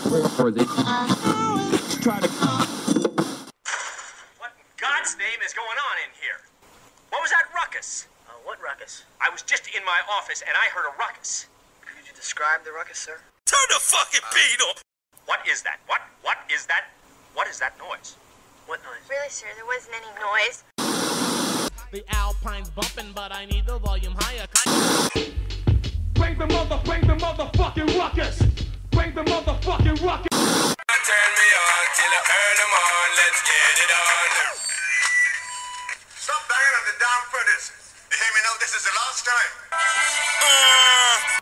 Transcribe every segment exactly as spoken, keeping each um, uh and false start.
Or they try to. What in God's name is going on in here? What was that ruckus? Uh, what ruckus? I was just in my office and I heard a ruckus. Could you describe the ruckus, sir? Turn the fucking beat up! What is that? What? What is that? What is that noise? What noise? Really, sir, there wasn't any noise. The Alpine's bumping, but I need the volume higher. Bring the mother, bring the motherfucking ruckus! Bring the motherfucking ruckus! Turn me on till I earn them on, let's get it on. Stop banging on the damn furnace. You hear me now? This is the last time. Uh...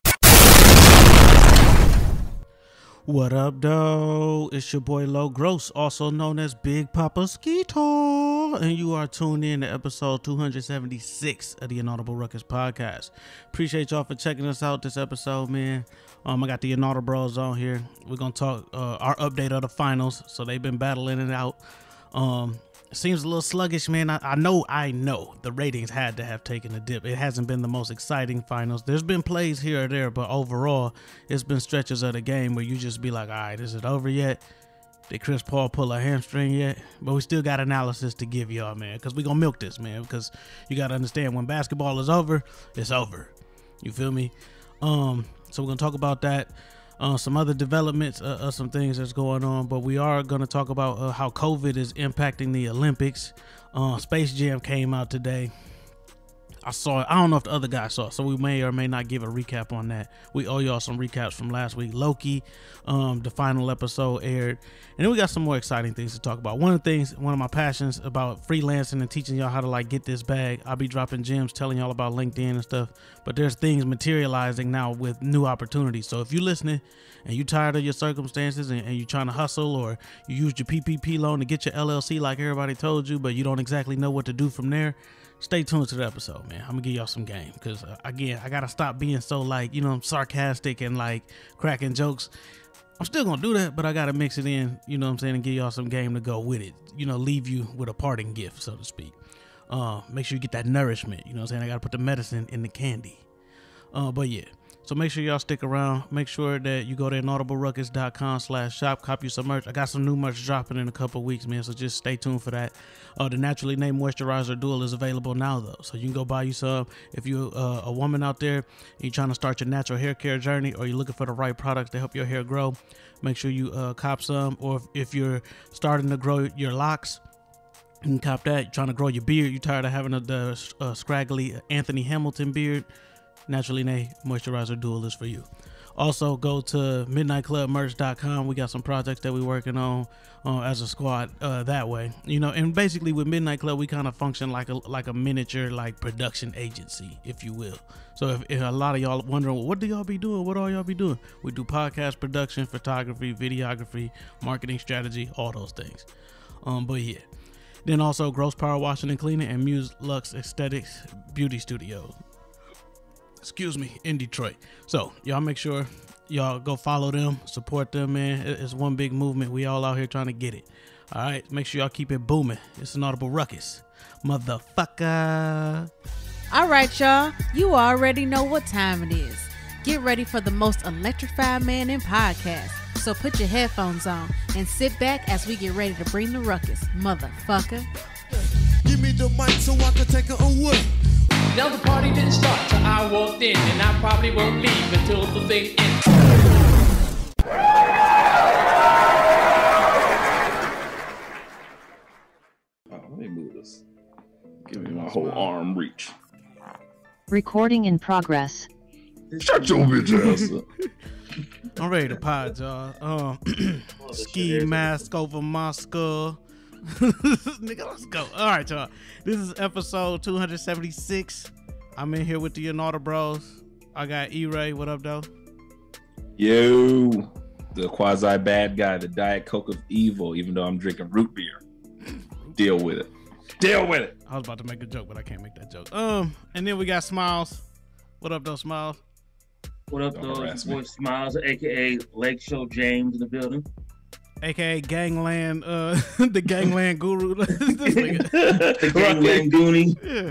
What up, though? It's your boy Low Gross, also known as Big Papa Skeeto, and you are tuned in to episode two seventy-six of the Inaudible Ruckus podcast. Appreciate y'all for checking us out this episode, man. Um, I got the Inaudible Bros on here. We're gonna talk uh, our update of the finals. So they've been battling it out. Um, seems a little sluggish, man. I, I know, I know the ratings had to have taken a dip. It hasn't been the most exciting finals. There's been plays here or there, but overall, it's been stretches of the game where you just be like, all right, is it over yet? Did Chris Paul pull a hamstring yet? But we still got analysis to give y'all, man, because we gonna milk this, man, because you got to understand when basketball is over, it's over. You feel me? Um, so we're gonna talk about that. Uh, some other developments, uh, uh, some things that's going on, but we are going to talk about uh, how COVID is impacting the Olympics. Uh, Space Jam came out today. I saw it. I don't know if the other guy saw it, so we may or may not give a recap on that. We owe y'all some recaps from last week. Loki, um, the final episode aired, and then we got some more exciting things to talk about. One of the things, one of my passions about freelancing and teaching y'all how to like get this bag. I'll be dropping gems, telling y'all about LinkedIn and stuff, but there's things materializing now with new opportunities. So if you're listening and you tired of your circumstances and, and you're trying to hustle, or you used your P P P loan to get your L L C like everybody told you, but you don't exactly know what to do from there, stay tuned to the episode, man. I'm gonna give y'all some game because uh, again, I gotta stop being so like, you know, sarcastic and like cracking jokes. I'm still gonna do that, but I gotta mix it in, you know what I'm saying, and give y'all some game to go with it. You know, leave you with a parting gift, so to speak. Uh, make sure you get that nourishment. You know what I'm saying? I gotta put the medicine in the candy. Uh, but yeah. So make sure y'all stick around. Make sure that you go to inaudibleruckus.com slash shop, cop you some merch. I got some new merch dropping in a couple weeks, man, so just stay tuned for that. Uh, the Naturally Named Moisturizer Dual is available now, though, so you can go buy you some. If you're uh, a woman out there and you're trying to start your natural hair care journey, or you're looking for the right products to help your hair grow, make sure you uh, cop some. Or if, if you're starting to grow your locks, you can cop that. You're trying to grow your beard, you're tired of having a, the uh, scraggly Anthony Hamilton beard, Naturally Named Moisturizer Dual is for you. Also, go to midnight club merch dot com. We got some projects that we're working on uh, as a squad uh, that way. You know, and basically with Midnight Club, we kind of function like a like a miniature like production agency, if you will. So if, if a lot of y'all wondering, well, what do y'all be doing? What all y'all be doing? We do podcast production, photography, videography, marketing strategy, all those things. Um, but yeah. Then also Gross Power Washing and Cleaning and Muse Lux Aesthetics Beauty Studio. Excuse me, in Detroit. So y'all make sure y'all go follow them, support them, man. It's one big movement. We all out here trying to get it. All right, make sure y'all keep it booming. It's Inaudible Ruckus, motherfucker. All right, y'all. You already know what time it is. Get ready for the most electrified man in podcast. So put your headphones on and sit back as we get ready to bring the ruckus, motherfucker. Give me the mic so I can take it away. Now the party didn't start till I walked in, and I probably won't leave until the thing ends. Oh, let me move this. Give me my whole arm reach. Recording in progress. Shut your bitch ass up. I'm ready to pod, y'all. Um, ski mask over my skull. Nigga, let's go. All right, y'all. This is episode two seventy-six. I'm in here with the Inaudible Bros. I got E-Ray. What up, though? Yo, the quasi bad guy, the Diet Coke of evil, even though I'm drinking root beer. Deal with it. Deal with it. I was about to make a joke, but I can't make that joke. Um, and then we got Smiles. What up, though, Smiles? What up, though? It's your boy Smiles, aka Lake Show James in the building. A K A Gangland, uh, the Gangland Guru. This nigga. The Gangland Goonie. Yeah.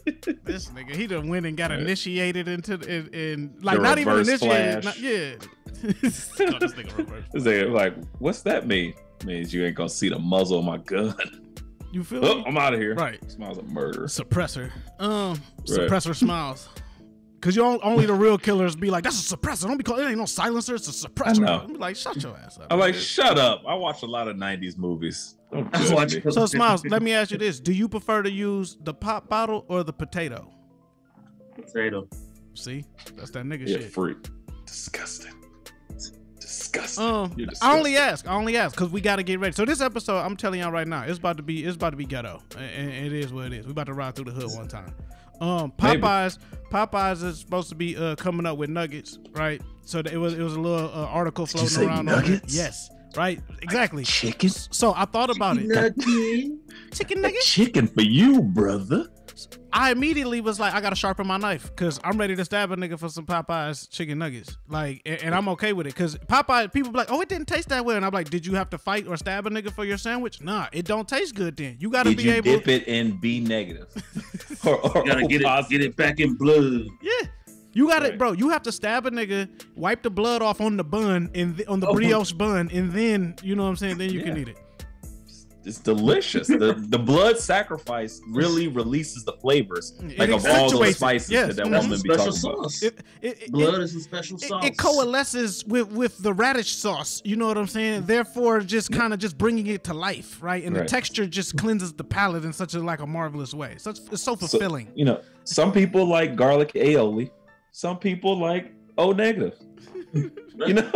This nigga, he done went and got initiated into, in, in like the not even reverse initiated. flash. Not, yeah. This nigga like, what's that mean? Means you ain't gonna see the muzzle of my gun. You feel oh, me? I'm out of here. Right. Smiles of murder. Suppressor. Um, Right. suppressor smiles. Cause you all, only the real killers be like, that's a suppressor. Don't be called. It ain't no silencer. It's a suppressor. I know. Be like, shut your ass up. I'm like, shut up. I watch a lot of nineties movies. Don't judge me. So Smiles, let me ask you this: do you prefer to use the pop bottle or the potato? Potato. See, that's that nigga Yeah, shit. freak. Disgusting. Disgusting. Um, You're I only disgusting. ask. I only ask because we got to get ready. So this episode, I'm telling y'all right now, it's about to be, it's about to be ghetto, and, and it is what it is. We about to ride through the hood one time. Um, Popeyes, Maybe. Popeyes is supposed to be uh, coming up with nuggets, right? So it was, it was a little uh, article Did you floating say around. nuggets? On it. Yes, right, exactly. Like chicken. So I thought about it. Nugget. Chicken nuggets. Chicken for you, brother. I immediately was like, I gotta sharpen my knife because I'm ready to stab a nigga for some Popeyes chicken nuggets. Like, and, and I'm okay with it because Popeye people be like, oh, it didn't taste that well, and I'm like, did you have to fight or stab a nigga for your sandwich? Nah, it don't taste good. Then you gotta Did be you able. dip it and be negative? or, or, You gotta or get it, positive? get it back in blood. Yeah, you got Right. it, bro. You have to stab a nigga, wipe the blood off on the bun and th- on the Oh. brioche bun, and then you know what I'm saying. Then you can Yeah. eat it. It's delicious. the The blood sacrifice really releases the flavors, It like of all those accentuates it. spices Yes. that that That's woman That's be a talking special about. sauce. It, it, it, Blood it, is a special it, sauce. it coalesces with with the radish sauce. You know what I'm saying? Therefore, just kind of just bringing it to life, right? And Right. the texture just cleanses the palate in such a like a marvelous way. Such it's so So, fulfilling. you know, some people like garlic aioli. Some people like O negative. You know,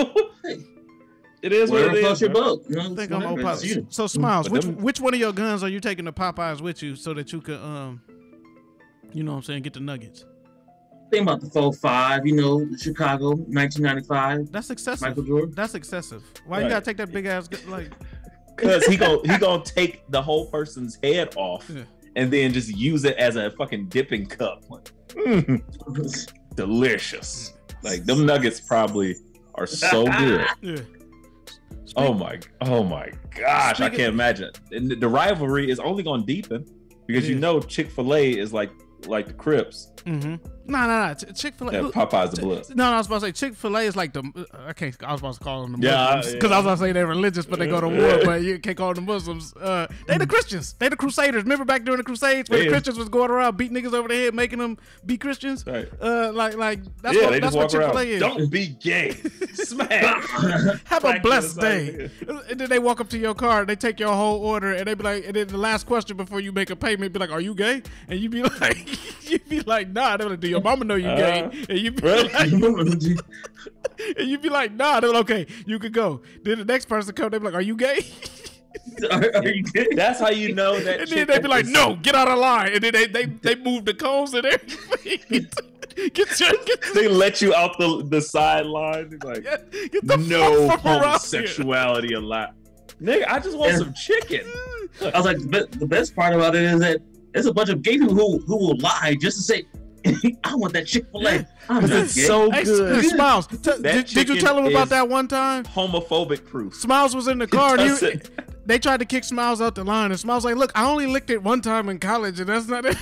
it is what Whatever it floats is. your bro. boat. You know, I think it's I'm whatever, on it's Popeyes. you. So Smiles, But which them- which one of your guns are you taking to Popeyes with you so that you could um, you know what I'm saying, get the nuggets? Think about the four five, you know, Chicago, nineteen ninety-five. That's excessive. Michael Jordan. That's excessive. Why you Right. gotta take that big ass gu- like? Cause he gon' he gonna take the whole person's head off Yeah. and then just use it as a fucking dipping cup. Like, mm, delicious. Like them nuggets probably are so good. Yeah. Oh my, oh my gosh, I Speaking- can't imagine. And the, the rivalry is only gonna deepen because you Yeah. know Chick-fil-A is like like the Crips. Mm-hmm. No, no, no. Chick Fil A. Yeah, Popeye's the blood. No, no, I was about to say Chick Fil A is like the. I can't. I was about to call them the Yeah, Muslims because yeah. I was about to say they're religious, but they go to war. But you can't call them the Muslims. Uh, they the Christians. They the Crusaders. Remember back during the Crusades when the Yeah. Christians was going around beat niggas over the head, making them be Christians. Right. Uh, like, like that's yeah, what they that's just what walk Chick Fil A around. is. Don't be gay. Smack. Have a Smack blessed the other day. side. And then they walk up to your car, they take your whole order, and they be like, and then the last question before you make a payment be like, "Are you gay?" And you be like, you be like, "Nah." They're like, "Do your mama know you Uh, gay?" And you be really? like, and you be like, "Nah." They're like, "Okay, you could go." Then the next person come, they be like, "Are you gay?" Are, are you kidding? That's how you know that. And then they be like, chicken "No, get out of line." And then they they they move the cones and everything. Get your get, is- They let you out the the sideline. They're like, get, get the no fuck from around here. homosexuality allowed. Nigga, I just want Yeah. some chicken. I was like, the, be- the best part about it is that there's a bunch of gay people who, who will lie just to say, I want that Chick-fil-A. I'm not It's gay. so Hey, good. Smiles, t- did, did you chicken tell him about is- that one time? Homophobic proof. Smiles was in the car and Does he, it? they tried to kick Smiles out the line, and Smiles like, "Look, I only licked it one time in college, and that's not it.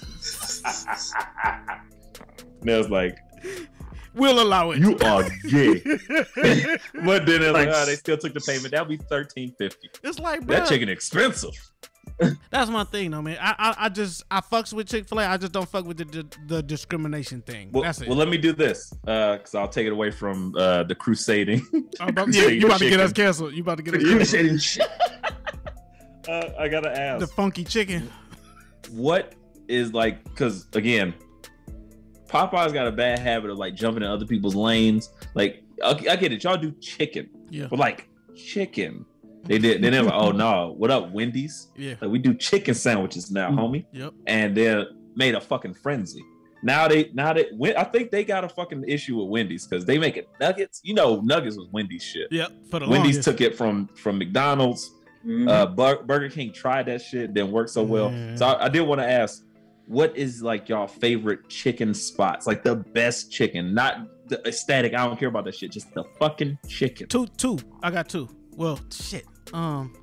And it was like, We'll allow it." you are gay. But then it's like, Like- oh, they still took the payment. That'll be thirteen fifty. It's like, bro, That chicken expensive. that's my thing, though, man. I, I, I just, I fucks with Chick-fil-A. I just don't fuck with the, the, the discrimination thing. Well, that's it. well, let me do this, uh, because I'll take it away from uh, the crusading. I'm about, yeah, you about to get us canceled. You about to get us canceled. Shit and shit. uh, I gotta ask, The funky chicken. what is like? Because again, Popeye's got a bad habit of like jumping in other people's lanes. Like, I, I get it, y'all do chicken, Yeah. but like chicken, they did. Then they're like, oh no, what up, Wendy's? Yeah. Like we do chicken sandwiches now, homie. Yep. And they made a fucking frenzy. Now they, now they, I think they got a fucking issue with Wendy's because they make it nuggets. You know, nuggets was Wendy's shit. Yep. For the Wendy's longest. took it from from McDonald's. Mhm. Uh, Bur- Burger King tried that shit, didn't work so well. Yeah. So I, I did want to ask, what is like y'all favorite chicken spots? Like the best chicken, not the aesthetic. I don't care about that shit. Just the fucking chicken. Two, two. I got two. Well, shit. Um,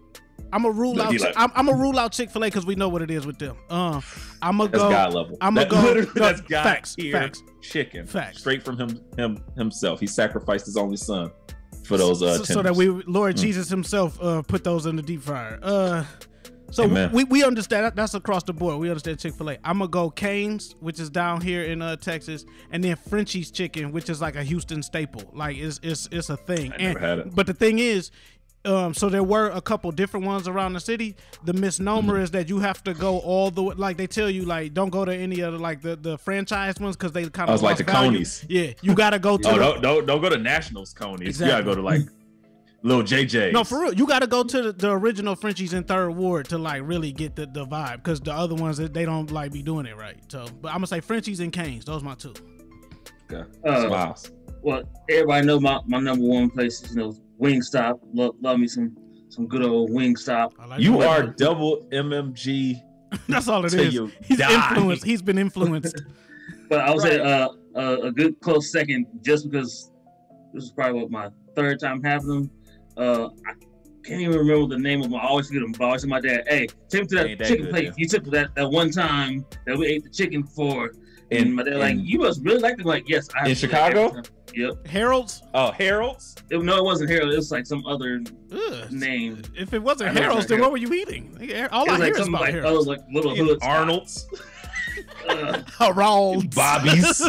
I'm gonna rule No, out. he like- I'm, I'm gonna rule out Chick-fil-A because we know what it is with them. Uh, I'm gonna That's go. God level. I'm gonna That- go. literally, no, that's God facts. tier Facts. chicken. Facts. Straight from him, him himself. He sacrificed his only son for those uh, so, so that tenders. we, Lord Mm. Jesus Himself, uh, put those in the deep fryer. Uh, so Amen. we we understand that, that's across the board. We understand Chick-fil-A. I'm gonna go Cane's, which is down here in uh, Texas, and then Frenchie's Chicken, which is like a Houston staple. Like it's it's it's a thing. I and, never had it. But the thing is. Um, so there were a couple different ones around the city. The misnomer Mm-hmm. is that you have to go all the way. Like they tell you, like don't go to any of the like the, the franchise ones because they kind I of was like the value. Conies. Yeah, you gotta go to. Oh, the, don't, don't don't go to Nationals Conies. Exactly. You gotta go to like little J J's. No, for real, you gotta go to the, the original Frenchies in Third Ward to like really get the, the vibe because the other ones they don't like be doing it right. So, but I'm gonna say Frenchies and Cane's. Those my two. Okay. Uh, Smiles. Well, everybody know my, my number one place is, you know, Wingstop. Love, love me some some good old Wingstop. Like You that. are double M M G. That's all it till is. you He's die. influenced. He's been influenced. But I would say uh, uh, a good close second, just because this is probably what my third time having them. Uh, I can't even remember the name of them. I always forget them. But I always tell my dad, "Hey, take me to that Ain't that chicken good, place yeah. you took that, that one time that we ate the chicken for." And, In- my dad like, in- "You must really like them." Like, yes, I In have to like Chicago? every time. Yep. Harold's. Oh, Harold's. It, no, it wasn't Harold. It was like some other Ugh. name. If it wasn't I know Harold's, it's then Harold. what were you eating? All It I was like hear is something about like Harold's. oh, like little In hoods. Arnold's. Uh, Harold's. Bobby's.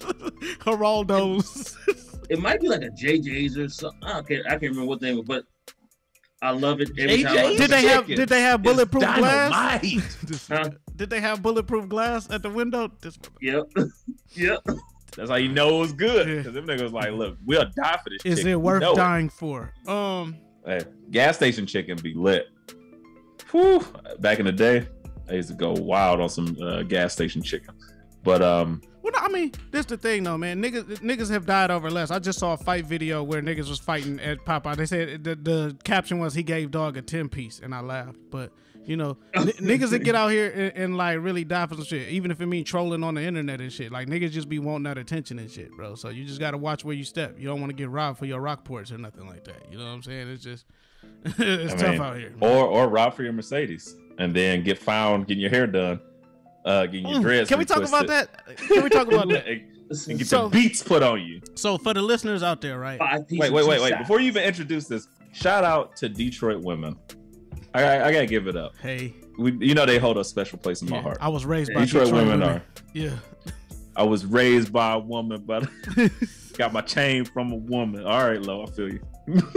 Geraldo's. it might be like a J J's or something. I can't. I can't remember what name, but I love it every J J's? time. I- Did they have Chicken Did they have is bulletproof glass? dynamite. Huh? Did they have bulletproof glass at the window? This- Yep. Yep. That's how you know it was good. Yeah. Because them niggas like, look, we'll die for this Is chicken. it We worth know dying for? Um, Hey, gas station chicken be lit. Whew. Back in the day, I used to go wild on some uh, gas station chicken. But um, well, no, I mean, this the thing though, man. Niggas, niggas have died over less. I just saw a fight video where niggas was fighting at Popeye. They said the, the caption was he gave dog a ten piece, and I laughed. But you know, n- niggas that get out here and, and like really die for some shit, even if it mean trolling on the internet and shit. Like niggas just be wanting that attention and shit, bro. So you just gotta watch where you step. You don't want to get robbed for your Rockports or nothing like that. You know what I'm saying? It's just it's I tough mean, out here. Or or rob for your Mercedes and then get found getting your hair done, uh, getting your Mm, dreads. Can we talk about retwisted. that? Can we talk about that? and, and get So- the beats put on you. So for the listeners out there, right? Five pieces Wait, wait, wait, two wait! sides. Before you even introduce this, shout out to Detroit women. I I, I gotta give it up. Hey, We, you know they hold a special place in my yeah, heart. I was raised by Detroit, Detroit, women women. are. Yeah. I was raised by a woman, but got my chain from a woman. All right, Lo, I feel you.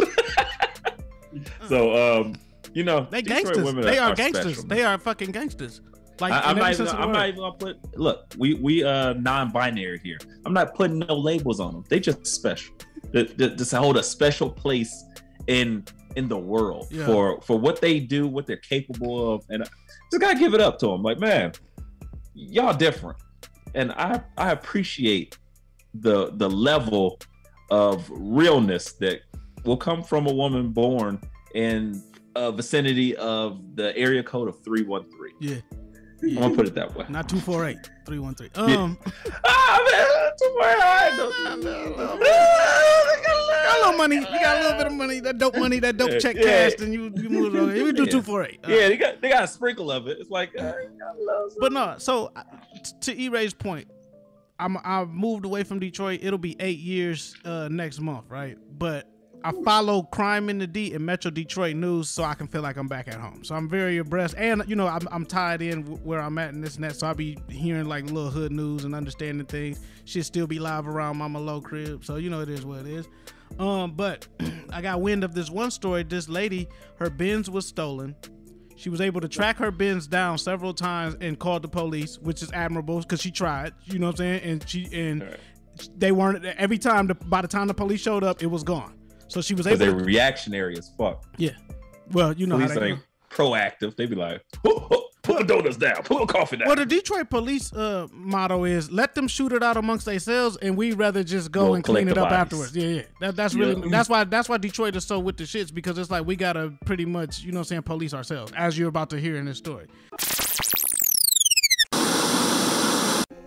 so, um, you know, They Detroit gangsters. women They are, are gangsters. special, they man. are fucking gangsters. Like I, I'm in not every even. sense of the I'm word. not even gonna put. Look, we we uh non-binary here. I'm not putting no labels on them. They just special. They, they just hold a special place in in the world Yeah. for for what they do, what they're capable of, and I just gotta give it up to them. Like, man, y'all different, and I I appreciate the the level of realness that will come from a woman born in a vicinity of the area code of three one three. Yeah. I'm gonna put it that way. Not two four eight, three one three. Um, Ah, man, too far high. got a little money. You got a little bit of money. That dope money. That dope check Yeah. cashed, and you you move it over. You do Yeah. two four eight. Uh, Yeah, they got they got a sprinkle of it. It's like, uh, you got a little But no. So uh, t- to E Ray's point, I'm I moved away from Detroit. It'll be eight years uh, next month, right? But I follow crime in the D and Metro Detroit news, so I can feel like I'm back at home. So I'm very abreast, and you know I'm, I'm tied in w- where I'm at and this and that. So I'll be hearing like little hood news and understanding things. Should still be live around Mama Low crib, so you know it is what it is. Um, but I got wind of this one story. This lady, her Benz was stolen. She was able to track her Benz down several times and called the police, which is admirable because she tried. You know what I'm saying? And she and Right. they weren't every time. The, by the time the police showed up, it was gone. So she was able. because they're To, reactionary as fuck. yeah. Well, you know Police how they ain't go. proactive. They be like, "Pull- pull- put the donuts down, put the coffee down. Well, the Detroit police uh, motto is let them shoot it out amongst themselves, and we rather just go Go and clean collect it the up bodies. afterwards. Yeah, yeah. That, that's Yeah. really that's why that's why Detroit is so with the shits because it's like we gotta pretty much you know what I'm saying police ourselves as you're about to hear in this story.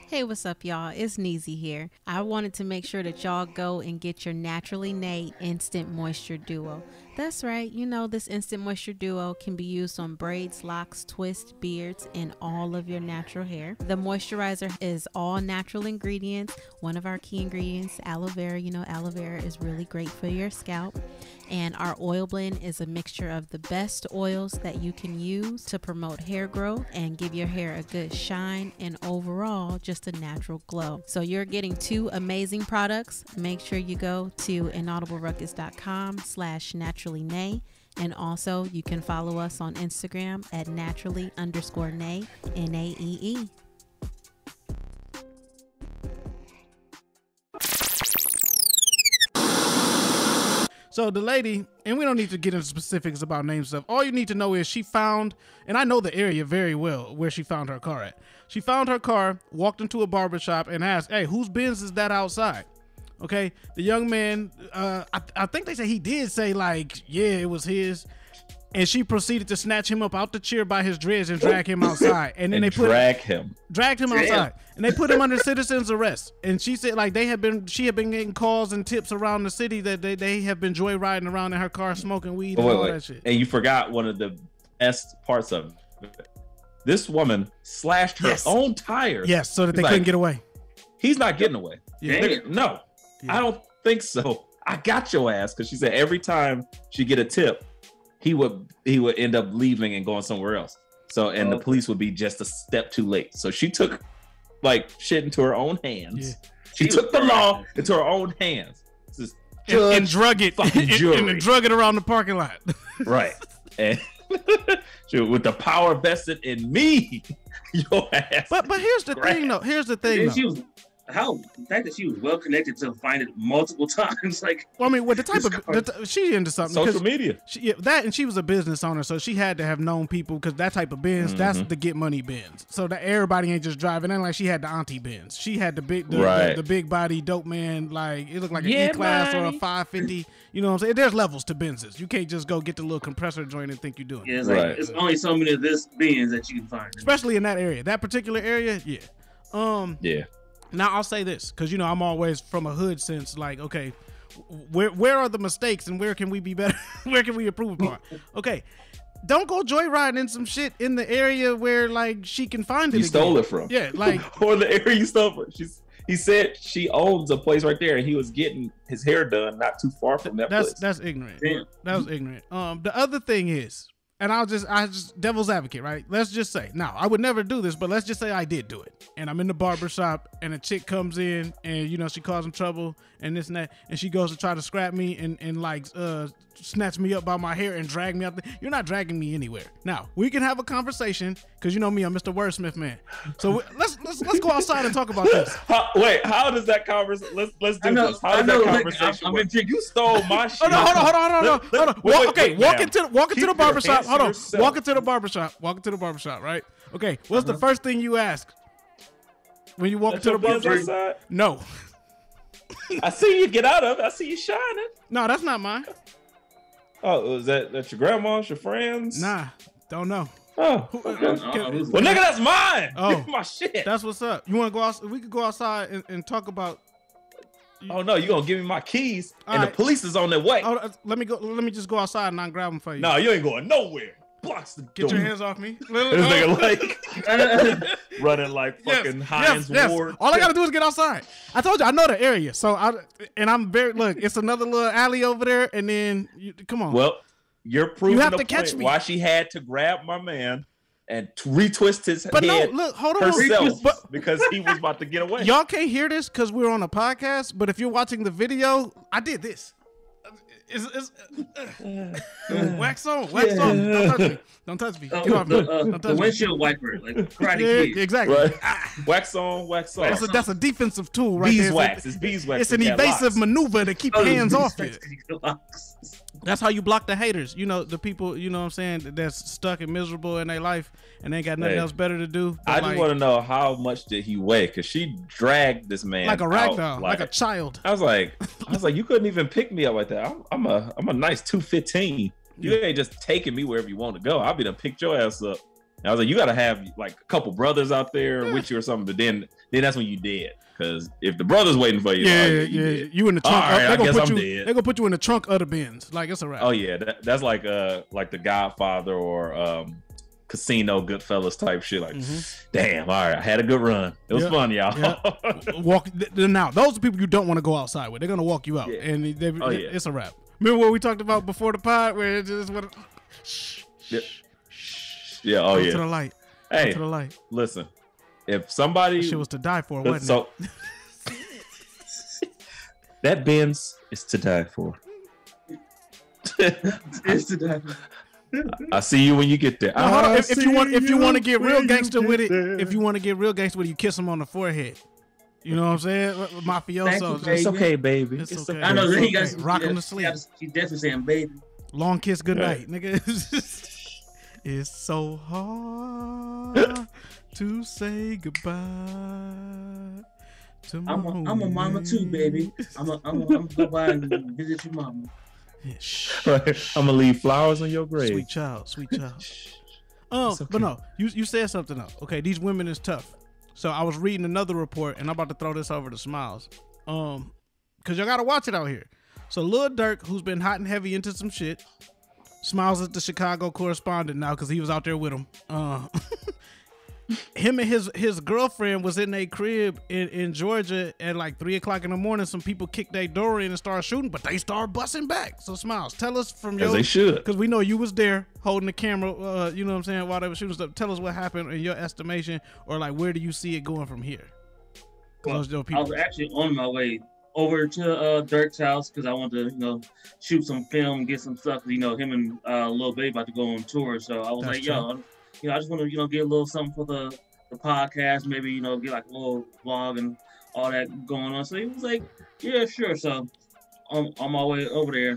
Hey, what's up, y'all? It's Neezy here. I wanted to make sure that y'all go and get your Naturally Nay Instant Moisture Duo. That's right, you know this Instant Moisture Duo can be used on braids, locks, twists, beards, and all of your natural hair. The moisturizer is all natural ingredients. One of our key ingredients, aloe vera. You know aloe vera is really great for your scalp. And our oil blend is a mixture of the best oils that you can use to promote hair growth and give your hair a good shine and overall just a natural glow. So you're getting two amazing products. Make sure you go to inaudibleruckus.com slash naturally nay. And also you can follow us on Instagram at naturally underscore nay, N A E E. So the lady, and we don't need to get into specifics about name stuff. All you need to know is she found, and I know the area very well where she found her car at. She found her car, walked into a barbershop and asked, hey, whose Benz is that outside? Okay. The young man, uh, I, I think they say he did say like, yeah, it was his. And she proceeded to snatch him up out the chair by his dreads and drag him outside. And then and they put drag him, dragged him Damn. outside, and they put him under citizen's arrest. And she said, like they have been, she had been getting calls and tips around the city that they, they have been joyriding around in her car, smoking weed Oh, and wait, all wait. that shit. And you forgot one of the best parts of it. This woman slashed her Yes. own tires. Yes, so that they He's couldn't like, get away. He's not getting away. Yeah. Nigga, no, Yeah. I don't think so. I got your ass, because she said every time she get a tip, he would he would end up leaving and going somewhere else. So and Oh. the police would be just a step too late. So she took like shit into her own hands. Yeah. She, She took was the law into her own hands. This is And, judge, and drug it, fucking and, jury. and then drug it around the parking lot. right? And she, with the power vested in me, your ass. But but here's the Crap. thing though. Here's the thing. And Though. she was how the fact that she was well connected to find it multiple times. Like, Well, I mean, with the type This of car- the t- she into something. Social 'cause media. She, yeah, that and she was a business owner, so she had to have known people because that type of Benz, that's Mhm. the get money Benz. So that everybody ain't just driving. Ain't like she had the auntie Benz. She had the big, the, Right. the, the big body dope man. Like it looked like an Yeah, E class or a man. five fifty. You know what I'm saying? There's levels to Benzes. You can't just go get the little compressor joint and think you're doing. yeah, it. it's Right. like it's only so many of this beings that you can find. Especially in that area, that particular area. Yeah. Um. Yeah. Now I'll say this because you know I'm always from a hood sense. Like, okay, where where are the mistakes and where can we be better? Where can we improve upon? Okay, don't go joyriding in some shit in the area where like she can find it. You stole again. it from. Yeah, like or the area you stole from. She's. He said she owns a place right there, and he was getting his hair done not too far from that that's place. that's ignorant. Damn. That was ignorant. Um, the other thing is, and I'll just I just devil's advocate, right? Let's just say now I would never do this, but let's just say I did do it, and I'm in the barber shop, and a chick comes in, and you know she causing trouble and this and that, and she goes to try to scrap me and and like uh snatch me up by my hair and drag me out. The, you're not dragging me anywhere. Now we can have a conversation because you know me, I'm Mister Wordsmith man. So we, let's let's let's go outside and talk about this. How, wait, how does that conversation? Let's let's do I know- this. How I does know, that like, conversation I'm- I'm work? intrigued. You stole my shit. Oh no! Hold on! Hold on! Hold on! Hold on! Let- hold on. wait, Walk, wait, okay, wait, walk ma'am. into walk into Keep the barber your shop. hands to Hold on. yourself. Walk into the barber shop. Walk into the barber shop. Right? Okay. What's the first thing you ask when you walk That's into the your barber Benz shop? outside? No, I see you get out of it. I see you shining. no, that's not mine. Oh, is that that your grandma's, your friends? Nah, don't know. Oh, Who- okay. uh, can- Well, nigga, that's mine. Oh. Give me my shit. That's what's up. You want to go out? We could go outside and, and talk about. Oh no, you gonna give me my keys, All and right. the police is on their way. Oh, uh, let me go. Let me just go outside and I'll grab them for you. No, you ain't going nowhere. Blocks the Get door. your hands off me. This nigga like running like Yes, fucking yes, Heinz yes. Ward. All I gotta do is get outside. I told you I know the area, so I and I'm very look. It's another little alley over there, and then you, come on. Well, you're proving You have the to catch point me. why she had to grab my man and t- retwist his But no, head look, hold on. herself But because he was about to get away. y'all can't hear this because we're on a podcast. But if you're watching the video, I did this. It's, it's, uh, wax on, wax on. Don't touch me. Don't touch me. Uh, Get off me. the, uh, Don't the touch me. windshield wiper, like Karate Yeah, Kid. exactly. Right. Wax on, wax off. That's a, that's a defensive tool, right there. Beeswax. It's beeswax. It's an with that evasive locks. maneuver to keep Oh, hands off beeswax it. to keep locks. That's how you block the haters. You know, the people, you know what I'm saying, that's stuck and miserable in their life and ain't got nothing Hey, else better to do. but I just like, want to know how much did he weigh? Because she dragged this man like a out, ragdoll, like, a child. I was like, I was like, you couldn't even pick me up like that. I'm, I'm a, I'm a nice two fifteen. You ain't just taking me wherever you want to go. I'll be done picked your ass up. And I was like, you got to have like a couple brothers out there yeah. with you or something. But then, then that's when you dead. Because if the brother's waiting for you, yeah, like, yeah, you, you in the trunk. All right, they I gonna guess put I'm you, dead. They're gonna put you in the trunk of the Benz. Like it's a wrap. Oh yeah, that, that's like uh like the Godfather or um Casino, Goodfellas type shit. Like, mm-hmm. damn, all right, I had a good run. It was yep. fun, y'all. Yep. Walk now. Those are people you don't want to go outside with. They're gonna walk you out, yeah. and they, they, oh, yeah. it's a wrap. Remember what we talked about before the pod, where it just what? Shh, yeah. yeah. Oh Go yeah. To the light. Hey, Go to the light. Listen, if somebody that shit was to die for, wasn't so, it? That Benz is to die for. It's to die for. I see you when you get there. No, hold on. If, if you want, if you want to get real gangster with it, there. if you want to get real gangster with it, you kiss him on the forehead. You know what I'm saying? Mafioso. You, it's okay, baby. It's, it's okay. I know that he got rock him to sleep. He's definitely saying baby. Long kiss, good night, yeah. nigga. It's so hard to say goodbye. To my I'm a, I'm a mama too, baby. I'm a, I'm a, I'm gonna go by and visit your mama. Yeah, shh, right. I'm gonna leave flowers on your grave. Sweet child, sweet child. um, okay. But no, you you said something though. Okay, these women is tough. So I was reading another report, and I'm about to throw this over to Smiles. Um, cause y'all gotta watch it out here. So Lil Durk, who's been hot and heavy into some shit, Smiles is the Chicago correspondent now because he was out there with him. Uh, him and his his girlfriend was in a crib in, in Georgia at like three o'clock in the morning. Some people kicked their door in and started shooting, but they started busting back. So Smiles, tell us from your, as they should, because we know you was there holding the camera. Uh, you know what I'm saying, while they were shooting stuff. Tell us what happened in your estimation, or like where do you see it going from here? Well, I was actually on my way over to uh, Dirk's house because I wanted to, you know, shoot some film, get some stuff. You know, him and uh, Lil Baby about to go on tour, so I was That's like, true. yo. You know, I just want to, you know, get a little something for the, the podcast, maybe, you know, get like a little vlog and all that going on. So he was like, yeah, sure. So on, on my way over there,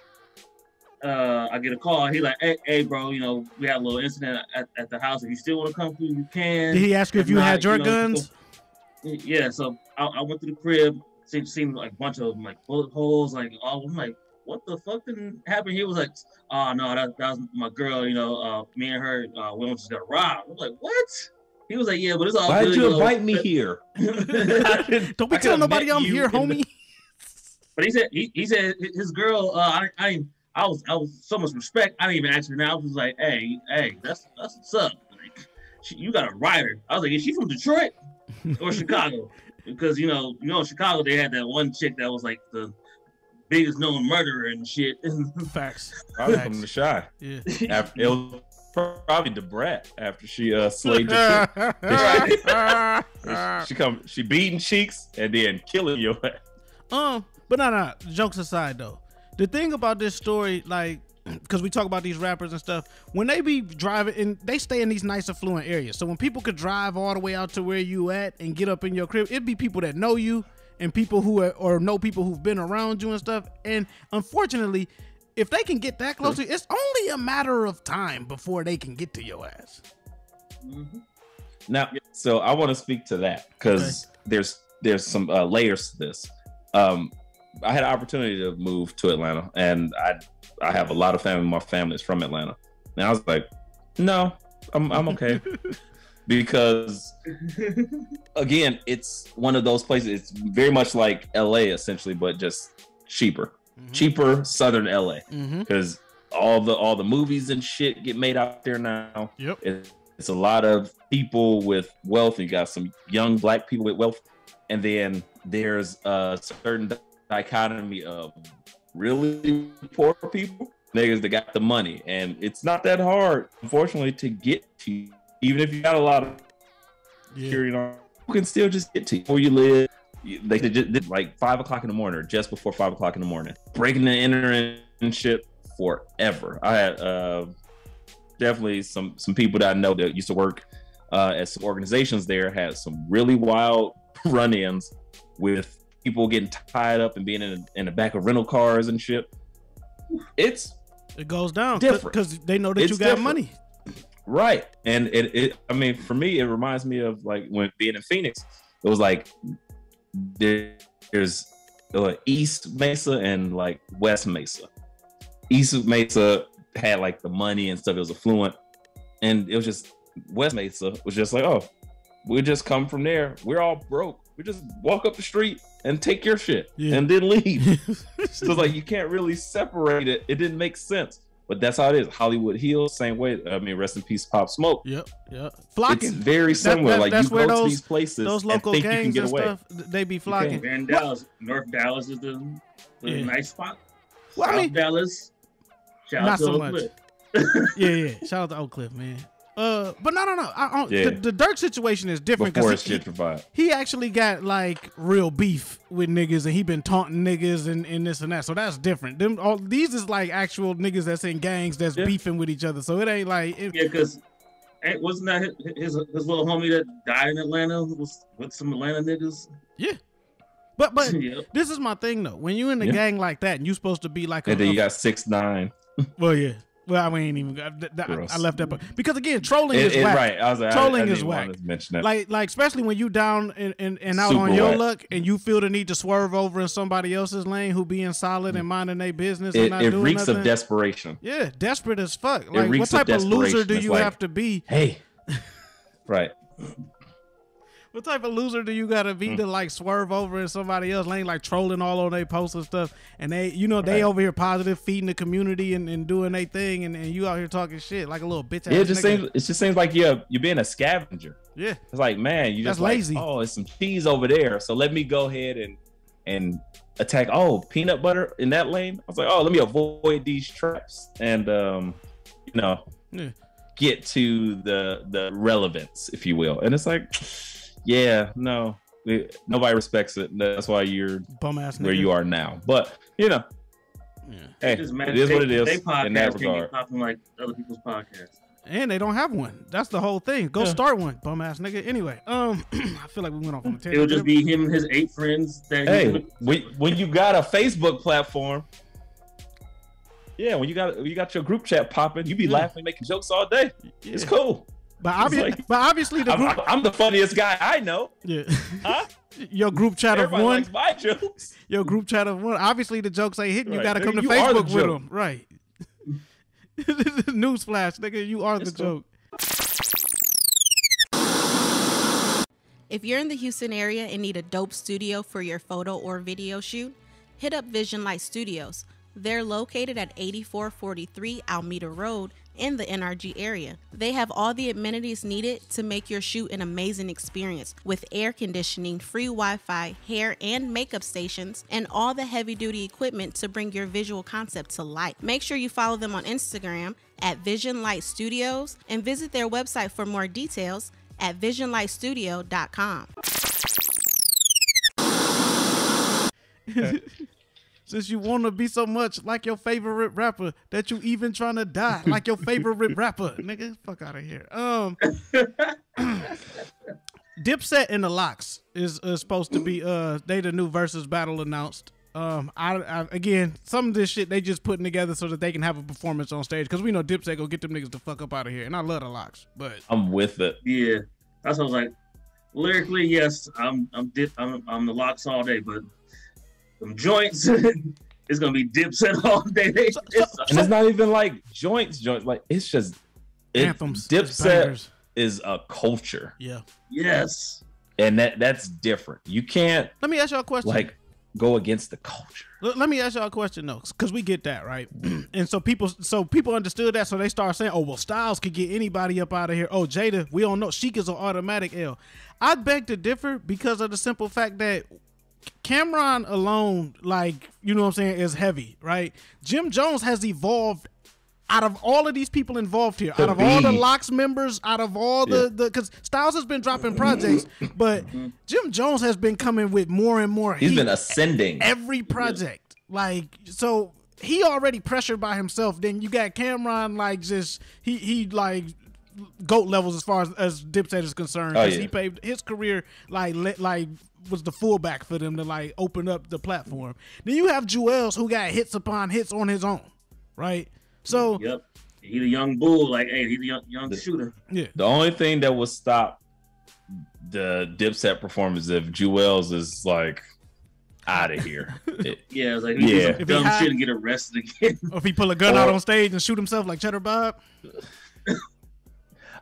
uh, I get a call. He like, hey, hey, bro, you know, we had a little incident at, at the house. If you still want to come through, you can. Did he ask you if, if you not, had your you know, guns? So, yeah. So I, I went to the crib, seen, seen like a bunch of like bullet holes, like all. I'm like, what the fuck didn't happen? He was like, oh no, that, that was my girl, you know, uh, me and her, uh, we just got robbed. I was like, what? He was like, yeah, but it's all Why good. did you know? invite me here? Don't be telling nobody I'm here, homie. The... But he said, he, he said his girl, uh, I, I, I was, I was so much respect. I didn't even ask her now. I was like, hey, hey, that's, that's what's up. Like, she, you got a rider. I was like, is she from Detroit or Chicago? Because, you know, you know, in Chicago, they had that one chick that was like the biggest known murderer and shit. Facts. Probably from the Shy. Yeah. After, it was probably the Brat after she uh slayed your chick. she come, she beating cheeks and then killing your ass. Um, but no, no. Jokes aside, though, the thing about this story, like, because we talk about these rappers and stuff, when they be driving, and they stay in these nice affluent areas. So when people could drive all the way out to where you at and get up in your crib, it'd be people that know you. And people who are, or know people who've been around you and stuff. And unfortunately, if they can get that close to you, it's only a matter of time before they can get to your ass. Mm-hmm. Now, so I want to speak to that because okay. there's there's some uh, layers to this. Um, I had an opportunity to move to Atlanta, and I I have a lot of family. My family is from Atlanta, and I was like, no, I'm I'm okay. Because again, it's one of those places. It's very much like L A essentially, but just cheaper, mm-hmm. cheaper Southern L A. Because mm-hmm. all the all the movies and shit get made out there now. Yep, it, it's a lot of people with wealth. You got some young black people with wealth, and then there's a certain dichotomy of really poor people, niggas that got the money, and it's not that hard, unfortunately, to get to. Even if you got a lot of yeah. security on, you can still just get to you. Where you live. They did, did like five o'clock in the morning, or just before five o'clock in the morning, breaking and entering and shit forever. I had uh, definitely some some people that I know that used to work uh, at some organizations there had some really wild run-ins with people getting tied up and being in, in the back of rental cars and shit. It's it goes down different because they know that it's you got different. money. Right. And it, it, I mean, for me, it reminds me of like when being in Phoenix, it was like there, there's uh, East Mesa and like West Mesa. East Mesa had like the money and stuff. It was affluent. And it was just West Mesa was just like, oh, we just come from there. We're all broke. We just walk up the street and take your shit yeah. and then leave. So it's like you can't really separate it. It didn't make sense. But that's how it is. Hollywood Hills, same way. I mean, rest in peace, Pop Smoke. Yep, yep. Flocking. It's very similar. That, that, like you go those, to these places those local and think gangs you can get and away. Stuff, they be flocking. Okay. And Dallas, North Dallas is the, the yeah. nice spot. Well, South I mean, Dallas, shout not out to so Oak much. Cliff. yeah, yeah. Shout out to Oak Cliff, man. Uh, but no, no, no. I, I, yeah. the, the Dirk situation is different because he, he, he actually got like real beef with niggas, and he been taunting niggas and, and this and that. So that's different. Them all these is like actual niggas that's in gangs that's yeah. beefing with each other. So it ain't like it, yeah, because wasn't that his, his his little homie that died in Atlanta was with some Atlanta niggas? Yeah. But but yep. this is my thing though. When you in a yeah. gang like that and you supposed to be like, and a, then you got six nine. Well, yeah. Well, I ain't even. I, I left that part because again, trolling it, is it, whack. Right, I was like, trolling I, I is whack. Mention that. Like, like especially when you down and, and, and out Super on your whack. luck, and you feel the need to swerve over in somebody else's lane who being solid and minding their business. It, and not it doing reeks nothing. of desperation. Yeah, desperate as fuck. It Like, what type of, of loser do it's you like, have to be? Hey, right. What type of loser do you gotta be mm. to like swerve over in somebody else's lane, like trolling all on their posts and stuff? And they, you know, they right. over here positive, feeding the community and, and doing their thing, and, and you out here talking shit like a little bitch ass. Yeah, it just nigga. seems it just seems like you're you're being a scavenger. Yeah, it's like, man, you just That's like, lazy. Oh, it's some cheese over there, so let me go ahead and and attack. Oh, peanut butter in that lane. I was like, oh, let me avoid these traps and um, you know, yeah. get to the the relevance, if you will. And it's like. Yeah, no, it, nobody respects it. That's why you're bum ass where nigga. you are now. But you know, yeah. hey, it is they, what it is. They in that regard, popping like other people's podcasts, and they don't have one. That's the whole thing. Go yeah. start one, bum ass nigga. Anyway, um, I feel like we went off on a tangent. It'll just be him and his eight friends. That hey, when, when you got a Facebook platform. Yeah, when you got when you got your group chat popping, you be yeah. laughing, making jokes all day. Yeah. It's cool. But, obvi- like, but obviously the group... I'm, I'm the funniest guy I know. Yeah. Huh? Your group chat Everybody of one. Likes my jokes. Your group chat of one. Obviously the jokes ain't hitting. Right. You got to come to you Facebook the with joke. them. Right. Newsflash, nigga. You are it's the cool. joke. If you're in the Houston area and need a dope studio for your photo or video shoot, hit up Vision Light Studios. They're located at eighty-four forty-three Alameda Road in the N R G area. They have all the amenities needed to make your shoot an amazing experience with air conditioning, free Wi-Fi, hair and makeup stations, and all the heavy-duty equipment to bring your visual concept to life. Make sure you follow them on Instagram at Vision Light Studios and visit their website for more details at vision light studio dot com. Since you want to be so much like your favorite rapper that you even trying to die like your favorite rapper, nigga, fuck out of here. Um, Dipset and the Lox is, is supposed to be uh they the new versus battle announced. Um, I, I again some of this shit they just putting together so that they can have a performance on stage because we know Dipset go get them niggas the fuck up out of here, and I love the Lox, but I'm with it. Yeah, that's what I was like. Lyrically, yes, I'm I'm dip, I'm I'm the Lox all day, but. Some joints, it's gonna be Dipset all day. So, it's, so, and it's not even like joints, joints. Like it's just it, anthems. Dipset is a culture. Yeah. Yes. And that that's different. You can't. Let me ask y'all a question. Like go against the culture. Let, let me ask y'all a question though, because we get that right, and so people, so people understood that, so they start saying, "Oh well, Styles could get anybody up out of here." Oh, Jada, we don't know. Sheik is an automatic L. I beg to differ because of the simple fact that. Cameron alone, like, you know what I'm saying, is heavy, right? Jim Jones has evolved out of all of these people involved here, out of all the Lox members, out of all the, the, because Styles has been dropping projects, but Jim Jones has been coming with more and more He's heat been ascending. every project. Like, so he already pressured by himself. Then you got Cameron, like, just, he, he like, GOAT levels as far as, as Dipset is concerned. Oh, yeah. He paved his career, like, let, like, was the fullback for them to like open up the platform. Then you have Jewels who got hits upon hits on his own, right? So yep, he the young bull, like hey, he the young, young the, shooter. Yeah. The only thing that will stop the Dipset performance if Jewels is like out of here. It, yeah, it's like yeah, if dumb shit and get arrested again, or if he pull a gun or, out on stage and shoot himself like Cheddar Bob.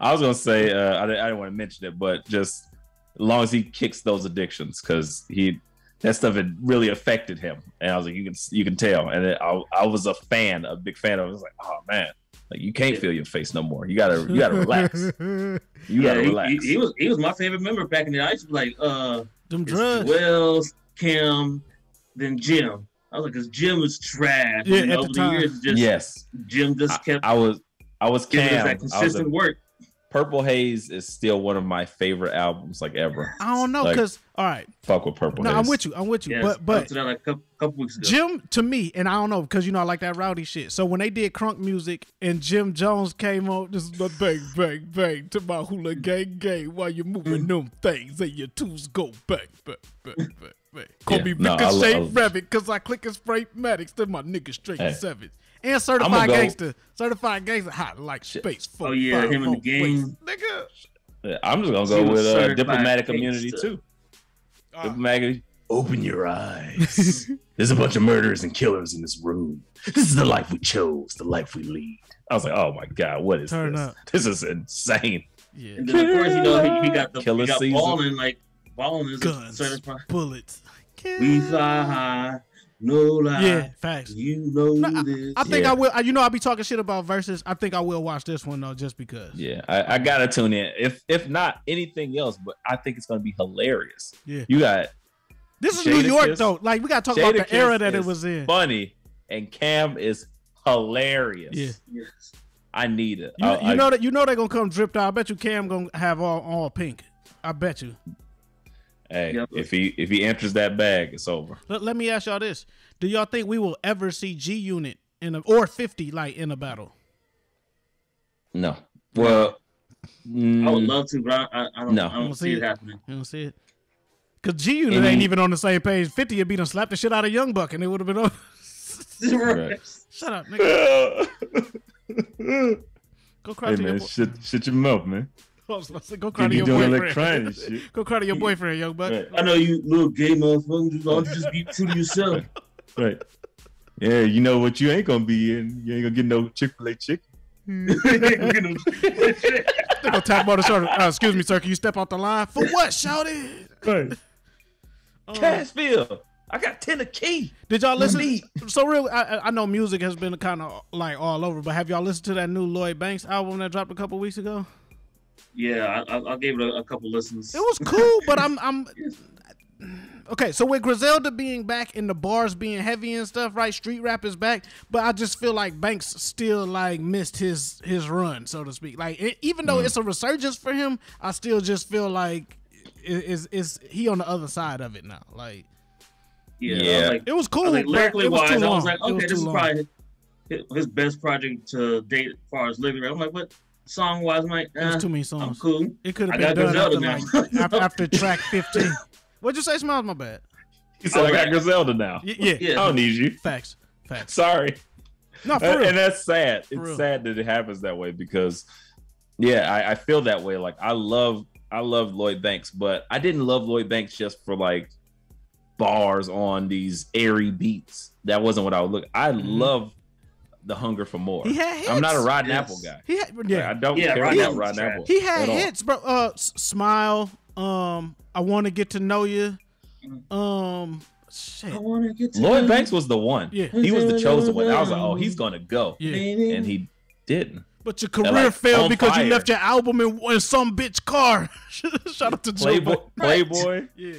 I was gonna say uh, I, I didn't want to mention it, but just as long as he kicks those addictions, because he that stuff had really affected him, and I was like, you can you can tell, and it, I I was a fan, a big fan of it. I was like, oh man, like you can't feel your face no more. You gotta you gotta relax. You yeah, gotta he, relax. He, he was he was my favorite member back in the day. I used to be like, uh, them drugs. Wells, Kim, then Jim. I was like, because Jim was trash. Yeah, and at over the the, time. years, just Yes, Jim just kept. I, I was I was giving us Cam. that consistent I was a, work. Purple Haze is still one of my favorite albums, like ever. I don't know, Like, cause all right, fuck with Purple no, Haze. I'm with you, I'm with you, Yeah, but but to that like a couple, couple weeks ago. Jim to me, and I don't know, because you know I like that rowdy shit. So when they did crunk music and Jim Jones came on, this is the bang bang bang to my hula gang gang while you're moving them things and your tools go bang bang bang bang bang. Call Yeah, me no, I Ricochet love- Rabbit, cause I click and spray Matics to my niggas straight Hey. savage. And I'ma certified go- gangster, certified gangster, hot like Shit. space. Four, Oh, yeah, five, him in the four, game. waist. Nigga. Yeah, I'm just gonna She go was with uh, certified Diplomatic gangster. Immunity too. Uh, Diplomatic. Open your eyes. There's a bunch of murderers and killers in this room. This is the life we chose, the life we lead. I was like, oh my god, what is Turn this? up. This is insane. Yeah. And then of course, you know, he, he got the Killer he got season. balling like balling is Guns, certified. bullets. We fly high, no lie. Yeah, facts. You know No, I, this. I think Yeah. I will. I- You know, I'll be talking shit about verses. I think I will watch this one though, just because. Yeah, I, I gotta tune in. If if not anything else, but I think it's gonna be hilarious. Yeah. You got This is New York Jadakiss- though. Like we gotta talk about the Jadakiss era that it is was in. funny, and Cam is hilarious. Yeah. Yes. I need it. You, I- you I- know that you know they're gonna come dripped out. I bet you Cam gonna have all all pink. I bet you. Hey, Yep. if he if he enters that bag, it's over. Let, let me ask y'all this: do y'all think we will ever see G Unit in a or fifty like in a battle? No. Well, I would love to, but I, I, I don't, No. I don't Don't see see it it. happening. You don't see it. Cause G Unit Any- ain't even on the same page. fifty would be done slapped the shit out of Young Buck, and it would have been on. Right. Shut up, nigga. Go cry Hey to your man, boy. shit, shit your mouth, man. I was about to say, Go cry You to be your doing boyfriend. like crying and shit. Go cry to your boyfriend, Young Buck. Right. I know you little gay motherfuckers. Why don't you just be true to yourself? Right. Yeah, you know what you ain't gonna be in. You ain't gonna get no Chick-fil-A chicken. They gonna tap him on the shoulder. Uh, excuse me, sir. Can you step off the line? For what, shouty? Right. Um, Cashville. I got ten a key. Did y'all listen? Indeed. So really, I, I know music has been kind of like all over, but have y'all listened to that new Lloyd Banks album that dropped a couple weeks ago? Yeah, I, I, I gave it a, a couple listens. It was cool, but I'm I'm okay. So with Griselda being back and the bars being heavy and stuff, right? Street rap is back, but I just feel like Banks still like missed his his run, so to speak. Like it, even though Mm. it's a resurgence for him, I still just feel like it, is is he on the other side of it now? Like Yeah, Yeah. I was like, it was I cool, was like but lyrically it was wise, too I long. was like, It was okay, too this is long. probably his, his best project to date as far as lyric. I'm like, but song wise, I'm like, It was eh, too many I'm songs. cool. It could I have been got done Griselda after, now. like, after, after track fifteen. What'd you say, Smiles? My bad. He said, I got Alright. Griselda now. Y- yeah. Yeah. I don't need you. Facts. Facts. Sorry. No, for And, real. and that's sad. For It's real. sad that it happens that way because, yeah, I, I feel that way. Like I love, I love Lloyd Banks, but I didn't love Lloyd Banks just for like bars on these airy beats. That wasn't what I would look. I love the hunger for more. He had hits. I'm not a Rotten Yes. Apple guy. He had, Like, yeah. I don't Yeah, care Rotten about Apple's Rotten trash. Apple. He had at all. hits, bro. Uh, S- Smile. Um, I want to get to know you. Um, shit. I wanna get to Lloyd know Banks was the one. Yeah. He was the chosen one. I was like, oh, he's gonna go, Yeah. you. and he didn't. But your career like, failed on because you fire. left your album in, in some bitch car. Shout out to Joe Playboy, Budden. Playboy. Yeah.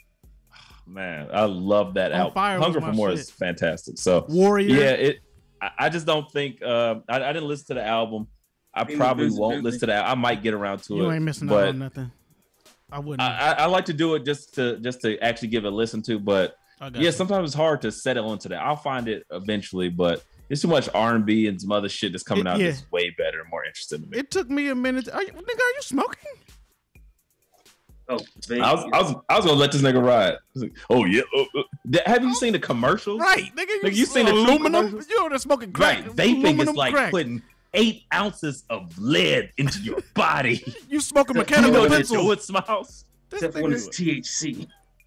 Man, I love that On album. Fire was Hunger my for More shit. is fantastic. So Warrior. yeah, it. I, I just don't think. Uh, I, I didn't listen to the album. I Maybe probably Vincent won't Bentley. listen to that. I might get around to it. You ain't missing out but on nothing. I wouldn't. I, I, I like to do it just to just to actually give it a listen to. But I got yeah, you. sometimes it's hard to settle into that. I'll find it eventually, but there's too much R and B and some other shit that's coming It- out yeah. that's way better and more interesting to me. It took me a minute. Are you, nigga, are you smoking? Oh, baby. I was, I was, I was gonna let this nigga ride. I was like, oh yeah. oh, oh. Th- Have you seen the commercials? Right, nigga. You, Nigga, you seen the true aluminum? commercials? You over there smoking crack? Right, vaping aluminum is like crack. putting eight ounces of lead into your body. You smoking You mechanical know what pencil? do it, Smiles? This Except for when nigga- it's T H C.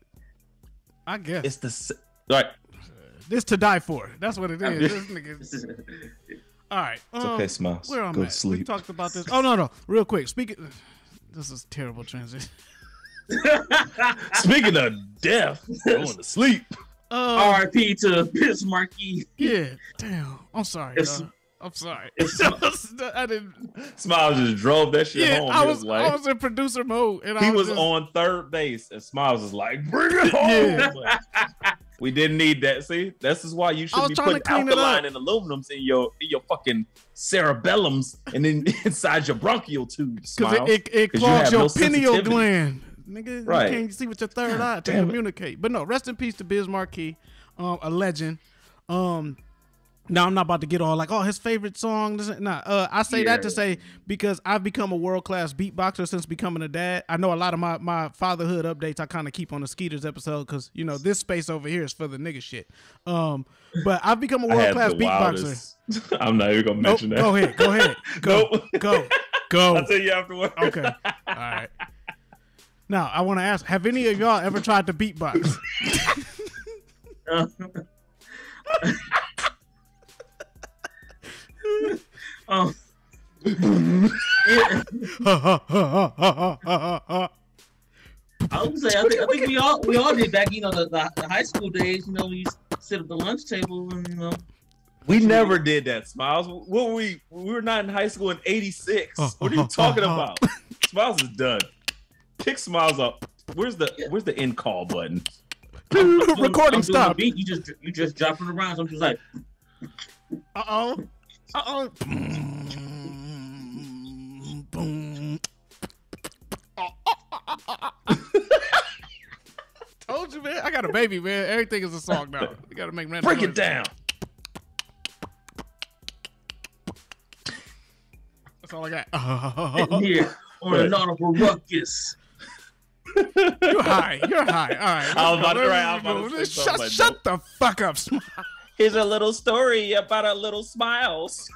I guess It's the s- right. this to die for. That's what it is. This nigga. All right. It's um, okay, Smiles. Where I'm Go at? to sleep. We talked about this. Oh no, no. Real quick. Speaking. This is terrible transition. Speaking of death, going to sleep. Uh, R I P to Piss Marquis. Yeah. Damn. I'm sorry. It's- y'all. I'm sorry. it's- I didn't. Smiles just drove that shit Yeah, home. I He was, was like, I was in producer mode, and he I was just, on third base, and Smiles was like, "Bring it home." Yeah. We didn't need that. See, this is why you I should was be trying to putting clean it alkaline up. and aluminums in your in your fucking cerebellums and then inside your bronchial tubes. because Smiles, it, it, it 'cause you clogs have your no pineal sensitivity. gland. Nigga, Right. you can't see with your third eye to Damn it. communicate. But no, rest in peace to Biz Marquis, um, a legend. Um, now I'm not about to get all like, oh, his favorite song. This, nah, uh, I say that to Yeah. say because I've become a world class beatboxer since becoming a dad. I know a lot of my my fatherhood updates I kind of keep on the Skeeters episode because you know this space over here is for the nigga shit. Um, but I've become a I world had class the beatboxer. wildest- I'm not even gonna Nope, mention that. go ahead, go ahead, go, Nope. go, go. I'll tell you afterwards. Okay. All right. Now, I want to ask, have any of y'all ever tried to beatbox? Um, I would say I think, I think we all we all did back, you know, the, the, the high school days. You know, we used to sit at the lunch table and you know. We never did that, Smiles. What were we? We were not in high school in eighty-six. What are you talking about? Smiles is done. Pick Smiles up. Where's the Where's the end call button? I'm doing- Recording I'm doing the stop. beat, you just you just dropping around. So I'm just like, Uh oh. Uh oh. Boom. Told you, man. I got a baby, man. Everything is a song now. We gotta make random Break it noises. down. That's all I got. sitting here on an honorable ruckus. You're high. You're high. All right. I was let's about go. to- Let's right, I was go. about to say Shut, something like shut the fuck up, Smile. Here's a little story about a little Smiles.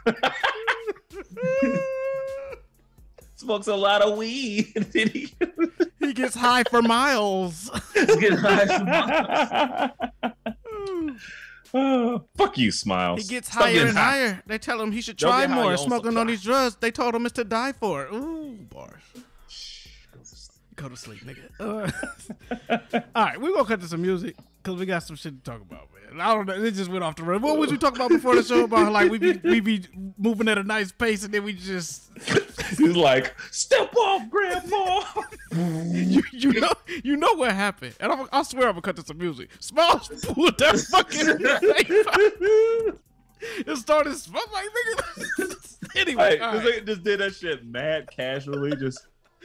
Smokes a lot of weed. Did he? He gets high for miles. Get high some Oh, fuck you, Smiles. He gets Stop higher getting and high. higher. They tell him he should Don't try get high, more. you own Smoking supply. on these drugs, they told him it's to die for. Ooh, bars. Go to sleep, nigga. Uh, all right, we're gonna cut to some music because we got some shit to talk about, man. I don't know. It just went off the road. What was we talking about before the show about like we be we be moving at a nice pace and then we just He's like, step off, Grandpa. you, you know you know what happened. And I'm, I swear I'm gonna cut to some music. Smiles pulled that fucking. It started smoking like nigga. Anyway, Hey, all this right. nigga just did that shit mad casually, just.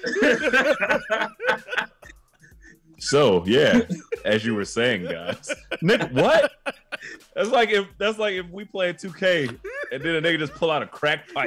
So yeah, as you were saying, guys, Nick, what? That's like if that's like if we play two K and then a nigga just pull out a crack pipe.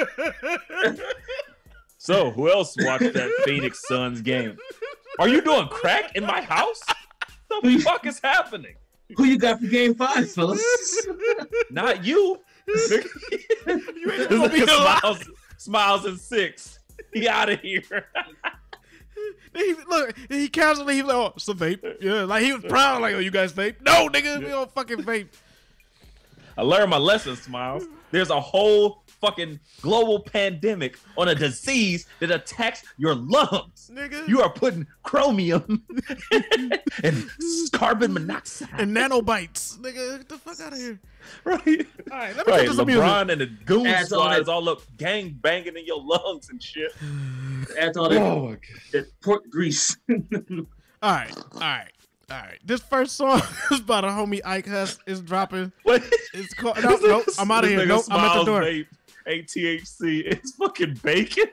So who else watched that Phoenix Suns game? Are you doing crack in my house? What the fuck is happening? Who you got for game five, fellas? Not you. You ain't This gonna be nigga alive. smiles, smiles in six. He out of here. He, look, he casually, he was like, oh, it's a vape. Yeah, like he was proud, like, oh, you guys vape? No, nigga, we don't fucking vape. I learned my lesson, Smiles. There's a whole fucking global pandemic on a disease that attacks your lungs. Nigga. You are putting chromium and carbon monoxide. And nanobites. Nigga, get the fuck out of here. Right. All right, let me Right. get to some music. LeBron and the goon Adds all squad that- is all up gang banging in your lungs and shit. After all that, Oh my god. that pork grease. All right, all right, all right. This first song is by the homie Ike Huss. It's dropping. What? It's called, no, no, I'm out of here. Nope, I'm at the door. Eight T H C. It's fucking bacon.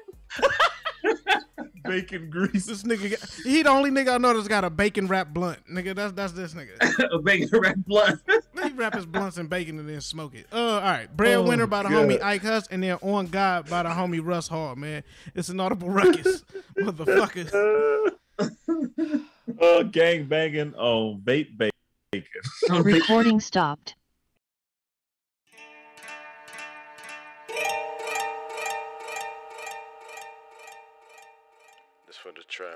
Bacon grease. This nigga, got, he the only nigga I know that's got a bacon wrap blunt. Nigga, that's that's this nigga. A bacon wrapped blood. He wrap his blunts in bacon and then smoke it. Uh, all right. Breadwinner Oh, by the God. homie Ike Huss, and then On God by the homie Russ Hall, man. It's an audible ruckus. Motherfucker. Oh, gang banging. Oh, vape bacon. Recording stopped. This for the trap.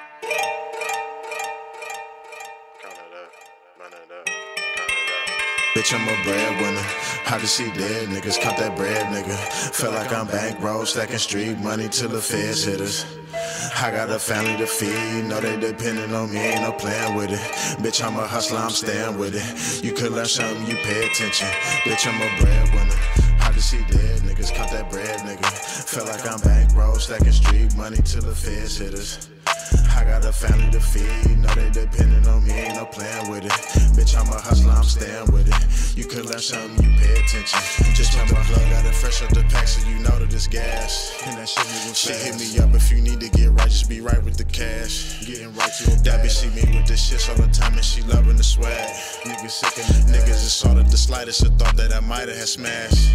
Count it up, run it up, count it up. Bitch, I'm a breadwinner. How to see dead niggas count that bread, nigga. Feel like I'm bankroll, stacking street money till the feds hit us. I got a family to feed, know they depending on me, ain't no playing with it. Bitch, I'm a hustler, I'm staying with it. You could learn something, you pay attention. Bitch, I'm a breadwinner. How to see dead niggas count that bread, nigga. Feel like I'm bankroll, stacking street money till the feds hit us. I got a family to feed, know they depending on me, ain't no playing with it. Bitch, I'm a hustler, I'm staying with it. You could learn something, you pay attention. Just pump the plug, got it fresh up the pack so you know that it's gas. And that shit moving fast. Shit hit me up if you need to get right, just be right with the cash. Getting right to a that bitch see me with this shit all the time and she loving the swag. Niggas sick of the niggas, it's all the slightest a thought that I might have smashed.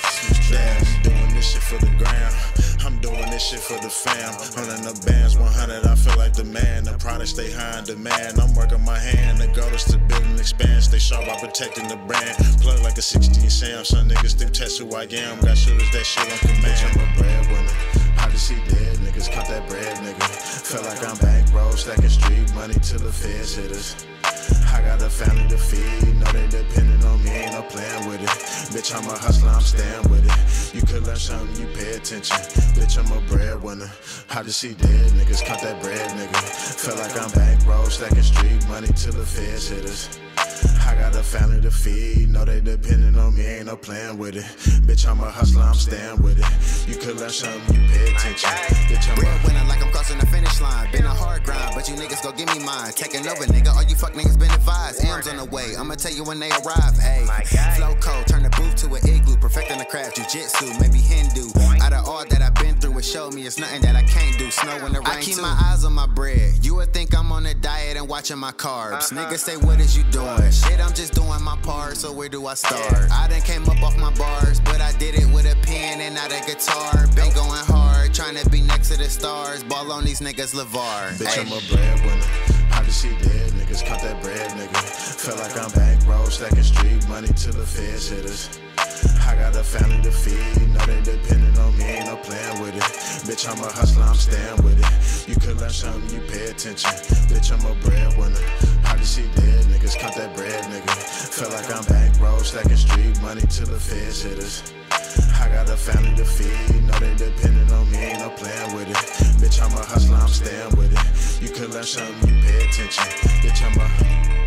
Damn, I'm doing this shit for the gram. I'm doing this shit for the fam. Running the bands one hundred, I feel like the man. The product stay high in demand. I'm working my hand. The goal is to build and expand. Stay sharp by protecting the brand. Plug like a sixteen Sam. Some niggas do test who I am. Got shooters that shit on command. Bitch, I'm a breadwinner. How to see dead niggas count that bread, nigga. Feel like I'm bankroll, stacking street money till the feds hit us. I got a family to feed, know they depending on me, ain't no playing with it. Bitch, I'm a hustler, I'm staying with it. You could learn something, you pay attention. Bitch, I'm a breadwinner. How to see dead niggas count that bread, nigga. Feel like I'm bankroll, stacking street money till the feds hit us. I got a family to feed, know they depending on me, ain't no playing with it. Bitch, I'm a hustler, I'm staying with it. You could learn something, you pay attention. Bitch, I'm breadwinner like I'm crossing the finish line. Been a hard grind, but you niggas go give me mine. Taking over, nigga, all you fuck niggas been advised. M's on the way, I'ma tell you when they arrive. Hey, flow cold, turn the booth to an igloo. Perfecting the craft, jujitsu, maybe Hindu. Out of all that I've been through, it showed me it's nothing that I can't do. Snow in the rain I keep too. My eyes on my bread. You would think I'm on a diet and watching my carbs. Uh-huh. Niggas say, what is you doing? Shit, I'm just doing my part, so where do I start? I done came up off my bars, but I did it with a pen and not a guitar. Been going hard, trying to be next to the stars. Ball on these niggas, LeVar. Bitch, hey. I'm a breadwinner. How to see dead niggas count that bread, nigga. Feel like I'm bankroll, stacking street money till the feds hit us. I got a family to feed, know they depending on me, ain't no playing with it. Bitch, I'm a hustler, I'm staying with it. You could learn something, you pay attention. Bitch, I'm a breadwinner. How to see dead niggas count that bread, nigga. Feel like I'm bankroll, stacking street money till the feds hit us. I got a family to feed, know they depending on me, ain't no playing with it. Bitch, I'm a hustler, I'm staying with it. You could learn something, you pay attention. Bitch, I'm a...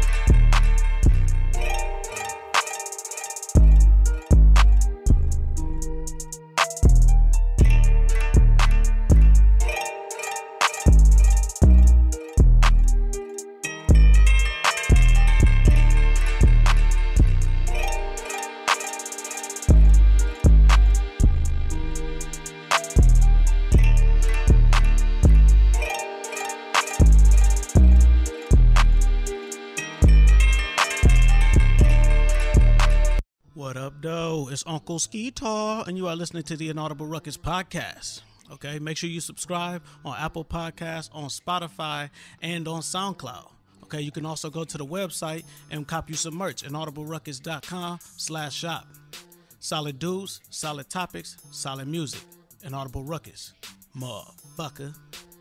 What up, though? It's Uncle Skeetar, and you are listening to the Inaudible Ruckus podcast. Okay, make sure you subscribe on Apple Podcasts, on Spotify, and on SoundCloud. Okay, you can also go to the website and cop you some merch, inaudibleruckus.com slash shop. Solid dudes, solid topics, solid music. Inaudible Ruckus. Motherfucker.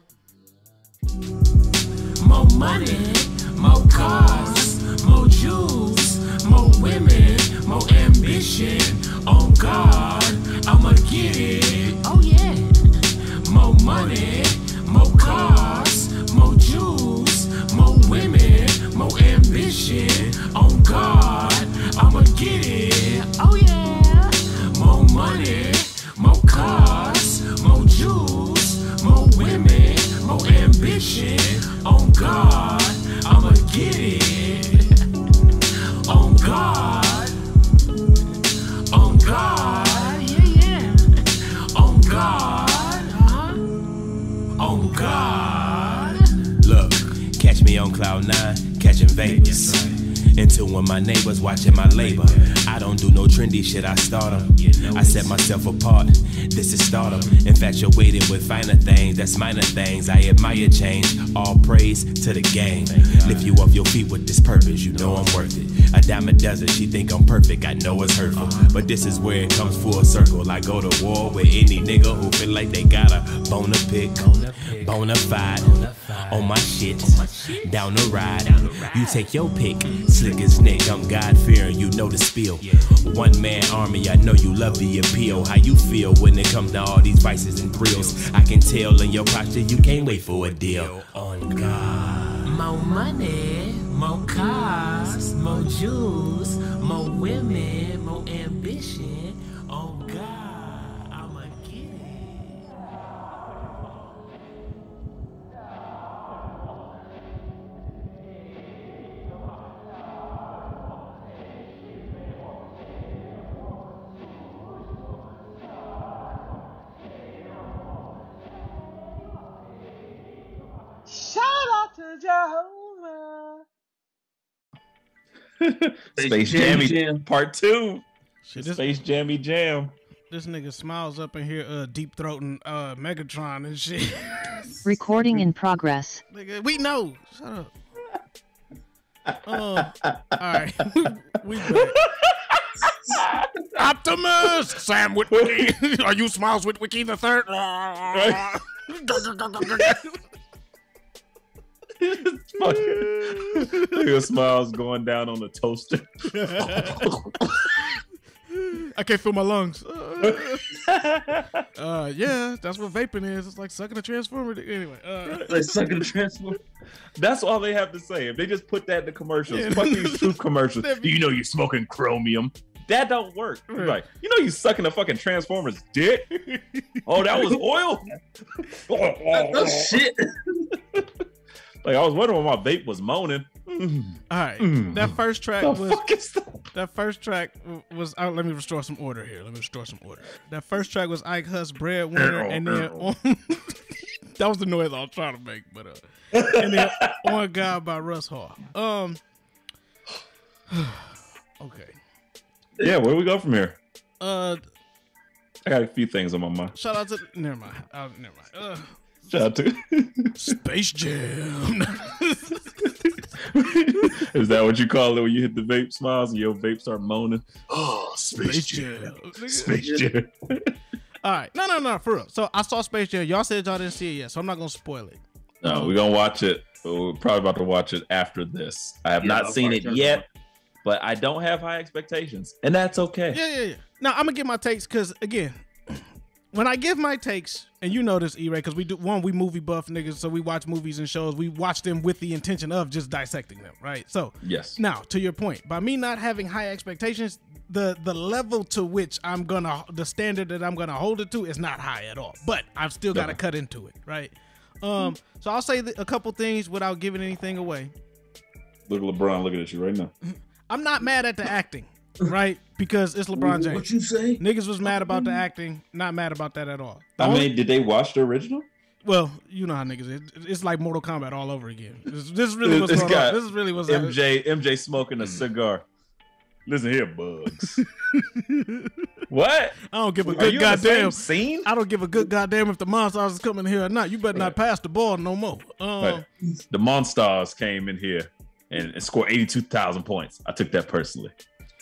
More money, more cars, more jewels, more women, more ambition. On God, I'ma get it. Oh yeah. More money, more cars, more jewels, more women, more ambition. On God, I'ma get it. Oh yeah. More money, more cars, more jewels, more women, more ambition. On God, I'ma get it. On God, on God, yeah, yeah. On God, uh-huh. On God. Look, catch me on cloud nine, catching vapors. Into one my neighbors watching my labor. I don't do no trendy shit, I start 'em. I set myself apart, this is stardom. Infatuated with finer things, that's minor things. I admire change, all praise to the game. Lift you off your feet with this purpose, you know I'm worth it. A dime a dozen, she think I'm perfect, I know it's hurtful. But this is where it comes full circle. I go to war with any nigga who feel like they got a bone to pick, bona fide, on my shit, down the ride. You take your pick, slick as Nick, I'm God-fearing, you know the spiel. One man army, I know you love the appeal. How you feel when it comes to all these vices and thrills? I can tell in your posture you can't wait for a deal. On God. More money, more cars, more jewels, more women, more ambition. Oh God, I'ma get it. Shout out to Jehovah. Space Jammy Jam Part Two. Shit, this, Space Jammy Jam. This nigga Smiles up in here, uh, deep throating uh, Megatron and shit. Recording in progress. Nigga, we know. Shut up. Uh, all right, we back. Optimus, Sam Witwicky. Are you Smiles Witwicky the third? Nigga Smiles going down on the toaster. I can't feel my lungs. Uh, yeah, that's what vaping is. It's like sucking a transformer. Anyway, uh, like sucking a transformer. That's all they have to say. If they just put that in the commercials, yeah. Fuck these truth commercials. Do you know you're smoking chromium? That don't work. Right. Like, you know you sucking a fucking transformer's dick? Oh, that was oil? oh, oh shit. Like, I was wondering why my vape was moaning. Mm. All right, mm. that first track the was that? that first track was. Uh, let me restore some order here. Let me restore some order. That first track was Ike Huss Bredwinner, and then on, that was the noise I was trying to make. But uh, and then On God by Russ Hall. Um. Okay. Yeah, where we go from here? Uh, I got a few things on my mind. Shout out to. Never mind. Uh, never mind. Uh, Shout out to Space Jam. Is that what you call it when you hit the vape, Smiles, and your vape start moaning? Oh, Space, Space Jam. Jam. Space Jam. All right. No, no, no, for real. So I saw Space Jam. Y'all said y'all didn't see it yet, so I'm not going to spoil it. No, um, we're going to watch it. We're probably about to watch it after this. I have yeah, not I'll seen it yet, but I don't have high expectations, and that's okay. Yeah, yeah, yeah. Now, I'm going to get my takes because, again, when I give my takes, and you know this, E-Ray, because we do one, we movie buff niggas, so we watch movies and shows. We watch them with the intention of just dissecting them, right? So, yes. Now, to your point, by me not having high expectations, the the level to which I'm gonna, the standard that I'm gonna hold it to is not high at all. But I've still got to cut into it, right? Um, so I'll say a couple things without giving anything away. Look at LeBron looking at you right now. I'm not mad at the acting. Right? Because it's LeBron James. What you say? Niggas was mad about the acting. Not mad about that at all. The I only, mean, did they watch the original? Well, you know how niggas is. It's like Mortal Kombat all over again. This, this really was going on. This is really what's M J, M J smoking a cigar. Listen here, Bugs. What? I don't give a good goddamn scene. I don't give a good goddamn if the Monstars is coming here or not. You better right. not pass the ball no more. Um, right. The Monstars came in here and, and scored eighty-two thousand points. I took that personally.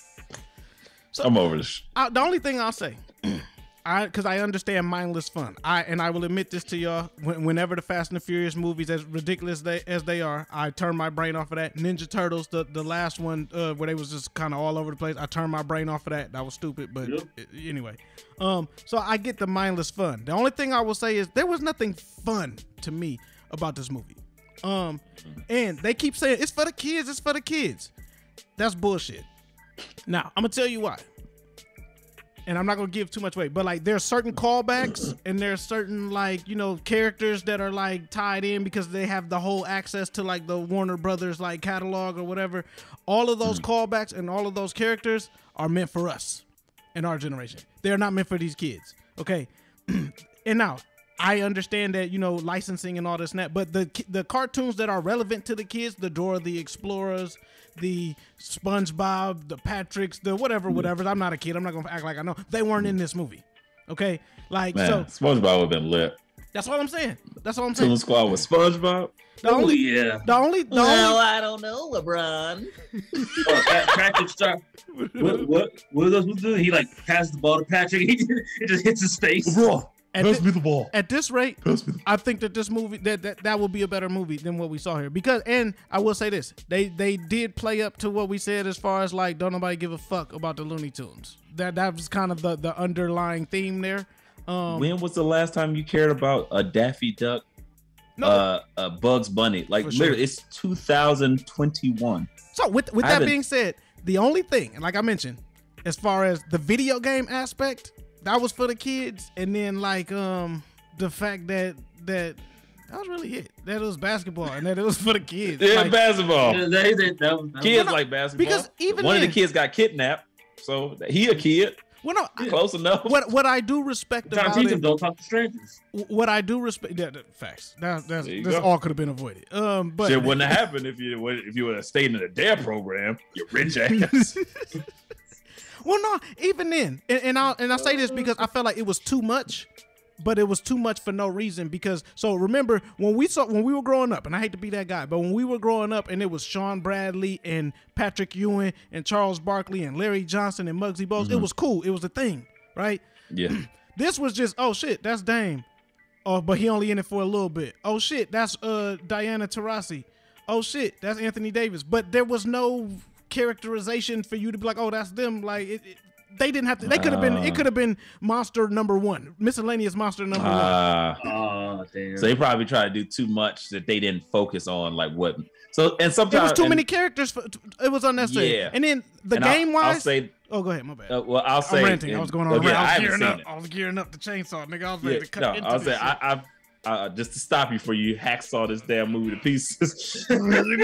So, I'm over this. I, the only thing I'll say, I because I understand mindless fun. I and I will admit this to y'all. When, whenever the Fast and the Furious movies, as ridiculous they, as they are, I turn my brain off of that. Ninja Turtles, the the last one uh, where they was just kind of all over the place. I turned my brain off of that. That was stupid, but yep. it, anyway. Um, so I get the mindless fun. The only thing I will say is there was nothing fun to me about this movie. Um, and they keep saying it's for the kids. It's for the kids. That's bullshit. Now, I'm going to tell you why. And I'm not going to give too much weight, but like there's certain callbacks and there's certain like, you know, characters that are like tied in because they have the whole access to like the Warner Brothers like catalog or whatever. All of those callbacks and all of those characters are meant for us in our generation. They're not meant for these kids. Okay. And now I understand that, you know, licensing and all this and that, but the the cartoons that are relevant to the kids, the Dora the Explorers, the SpongeBob, the Patricks, the whatever, whatever. I'm not a kid. I'm not going to act like I know. They weren't in this movie. Okay? Like, Man, so. SpongeBob would have been lit. That's what I'm saying. That's what I'm saying. Toon Squad with SpongeBob. The only, Ooh, yeah. The only, the well, only, I don't know, LeBron. Oh, Pat- Patrick Star. What? What? What does he do? He like passes the ball to Patrick. He just, it just hits his face. Bro, At pass thi- me the ball. At this rate, Pass me the- I think that this movie that, that that will be a better movie than what we saw here. Because, and I will say this, they they did play up to what we said as far as like don't nobody give a fuck about the Looney Tunes. That that was kind of the the underlying theme there. Um, When was the last time you cared about a Daffy Duck? No. Uh, a Bugs Bunny. Like For sure. literally, it's two thousand twenty-one. So with with I that haven't- being said, the only thing, and like I mentioned, as far as the video game aspect, that was for the kids, and then like um the fact that that that was really it. That it was basketball, and that it was for the kids. Yeah, Like, basketball. Yeah, that, that, that was, that Kids was, no, like basketball. because even one then- of the kids got kidnapped, so he a kid. Well, no, I- Close enough. what what I do respect Trying to about teach it, them don't talk to strangers. what I do respect, yeah, that, facts. That, that's There you this go. all could have been avoided. Um, but Shit wouldn't have happened if you would if you would have stayed in the D A R E program. You rich ass. well, no, even then, and, and I and I say this because I felt like it was too much, but it was too much for no reason. Because so remember when we saw when we were growing up, and I hate to be that guy, but when we were growing up, and it was Sean Bradley and Patrick Ewing and Charles Barkley and Larry Johnson and Muggsy Bogues, it was cool. It was a thing, right? Yeah. This was just, oh shit, that's Dame. Oh, but he only in it for a little bit. Oh shit, that's uh Diana Taurasi. Oh shit, that's Anthony Davis. But there was no characterization for you to be like, oh, that's them. Like it, it, they didn't have to. They could have been. It could have been monster number one, miscellaneous monster number Uh, one. Oh damn. so they probably tried to do too much that they didn't focus on like what. So and sometimes It was too and- many characters. For, it was unnecessary. Yeah. And then the and I'll- game I'll wise. say. Oh, go ahead. My bad. Uh, well, I'll say. I'm ranting. I and- was going on. okay, I I was haven't gearing seen up. it. I was gearing up the chainsaw, nigga. I was ready Yeah, to cut no, into I'll this say shit. I, I've uh, just to stop you before you hacksaw this damn movie to pieces. I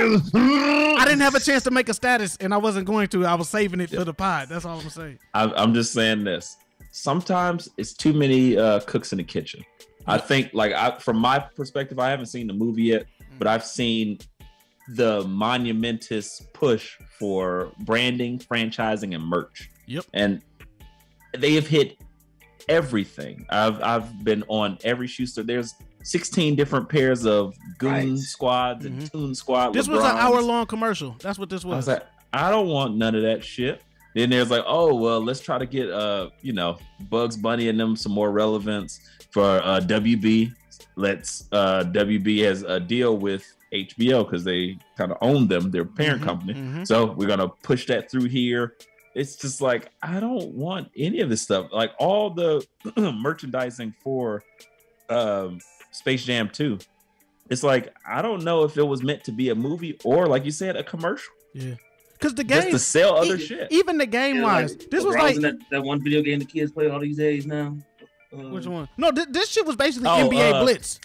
didn't have a chance to make a status, and I wasn't going to. I was saving it for the pod. That's all I'm saying. I'm, I'm just saying this. Sometimes it's too many uh, cooks in the kitchen. I think, like, I, from my perspective, I haven't seen the movie yet, but I've seen the monumentous push for branding, franchising, and merch. Yep. And they have hit everything. I've I've been on every shoe store. There's sixteen different pairs of Goon Right. Squads and Toon Squad. This was an LeBrons. hour long commercial. That's what this I was was. like, I don't want none of that shit. Then there's like, oh well, let's try to get uh, you know, Bugs Bunny and them some more relevance for uh W B. Let's uh W B has a deal with H B O because they kind of own them, their parent Mhm, company. mhm. So we're gonna push that through here. It's just like I don't want any of this stuff. Like all the merchandising for um Space Jam two. It's like I don't know if it was meant to be a movie or, like you said, a commercial. Yeah. Because the game Just to sell other e- shit. Even the game Yeah, wise, like, this was LeBron's like in that, that one video game the kids play all these days now. Uh, which one? No, th- this shit was basically Oh, N B A uh, Blitz.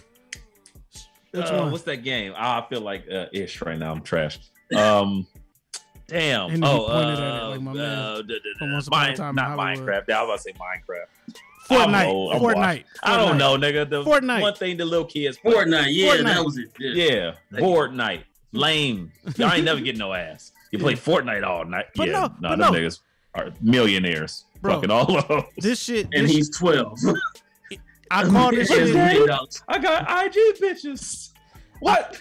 Which Uh, one? what's that game? Oh, I feel like uh, ish right now. I'm trash. Um, damn. And then he oh, pointed at it uh, like my uh, man da- da- da- from Once Upon a Mine- Time in not Hollywood. Minecraft. Yeah, I was about to say Minecraft. Fortnite. I'm old. I'm Fortnite. washed. I don't Fortnite. know, nigga. The Fortnite. one thing the little kids play. Fortnite, yeah, Fortnite. that was it. Yeah. Yeah, Fortnite. Lame. Y'all ain't never getting no ass. You play Fortnite all night. But yeah, no, nah, but them no. niggas are millionaires. Bro, Fucking all of them. This shit. And this he's twelve. I call this Look at shit. this. I got I G bitches. What?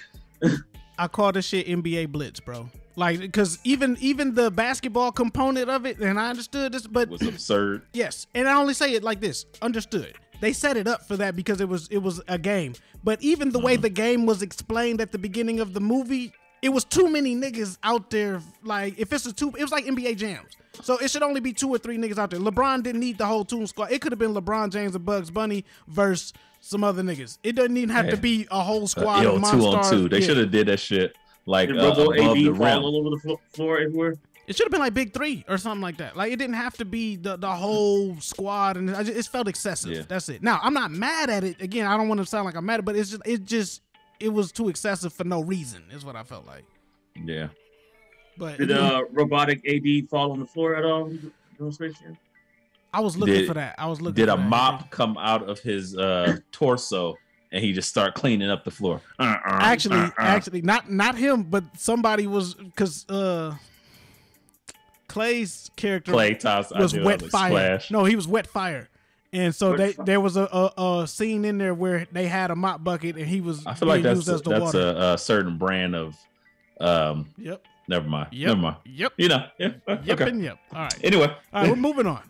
I call this shit N B A Blitz, bro. Like, because even even the basketball component of it, and I understood this, but It was absurd. yes, and I only say it like this: understood. They set it up for that because it was it was a game. But even the way the game was explained at the beginning of the movie, it was too many niggas out there. Like, if it's a two, it was like N B A jams. So it should only be two or three niggas out there. LeBron didn't need the whole Toon Squad. It could have been LeBron James and Bugs Bunny versus some other niggas. It doesn't even have Yeah. to be a whole Uh, squad yo, of two on Monstars. two. They Yeah. should have did that shit like Did uh, Robo above A B the fall rim. all over the flo- floor everywhere? It should have been like Big Three or something like that. Like, it didn't have to be the, the whole squad, and I just, it felt excessive. Yeah. That's it. Now, I'm not mad at it. Again, I don't want to sound like I'm mad, but it's just it just it was too excessive for no reason. Is what I felt like. Yeah. But Did uh, robotic A D fall on the floor at all? No Space Jam? I was looking Did- for that. I was looking. Did for a that. mop come out of his uh, torso and he just start cleaning up the floor? Uh-uh, Actually, uh-uh. actually, not not him, but somebody was because uh, Clay's character Clay toss. I was knew I wet was fire. Splash. No, he was wet fire, And so they there was a, a, a scene in there where they had a mop bucket and he was I feel like that's used as the that's water. a, a certain brand of. Um, yep. Never mind. Yep. Never mind. Yep. You know. Yeah. Yep Okay. and yep. All right. Anyway. All right. We're moving on.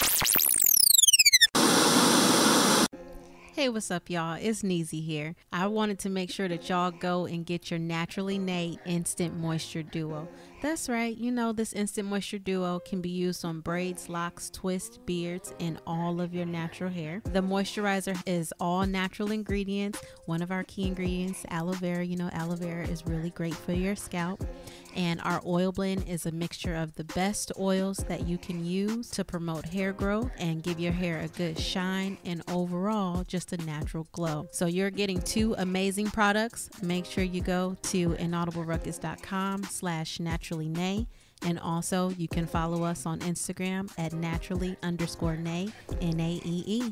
Hey, what's up, y'all? It's Neezy here. I wanted to make sure that y'all go and get your Naturally Nay Instant Moisture Duo. That's right. You know, this Instant Moisture Duo can be used on braids, locks, twists, beards, and all of your natural hair. The moisturizer is all natural ingredients. One of our key ingredients, aloe vera. You know, aloe vera is really great for your scalp. And our oil blend is a mixture of the best oils that you can use to promote hair growth and give your hair a good shine and overall just a natural glow. So you're getting two amazing products. Make sure you go to inaudible ruckus dot com slash naturally nay. And also you can follow us on Instagram at naturally underscore nay, N A E E.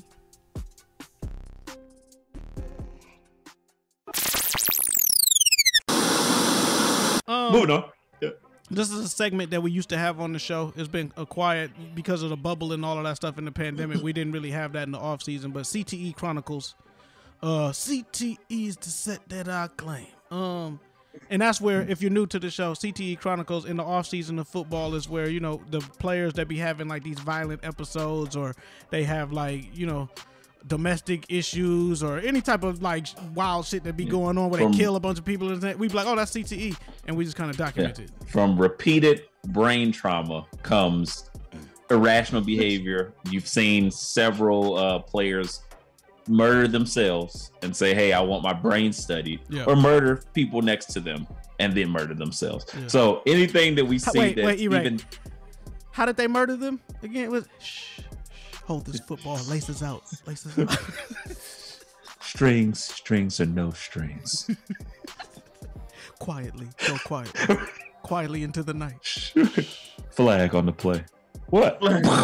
Um, Moving on. Yeah. This is a segment that we used to have on the show. It's been acquired because of the bubble and all of that stuff in the pandemic. We didn't really have that in the off season, but C T E Chronicles, uh, C T E is the set that I claim. Um, and that's where, if you're new to the show, C T E Chronicles in the off season of football is where, you know, the players that be having like these violent episodes, or they have like, you know, domestic issues or any type of like wild shit that be going on where From, they kill a bunch of people, and we be like, oh, that's C T E, and we just kind of document yeah. it. From repeated brain trauma comes irrational behavior. You've seen several uh, players murder themselves and say, hey, I want my brain studied, yeah. or murder people next to them and then murder themselves. Yeah. So anything that we see wait, that wait, even how did they murder them again? Was shh, hold this football, laces out, laces out. strings, strings or no strings. Quietly, go quietly, quietly into the night. Flag on the play. What?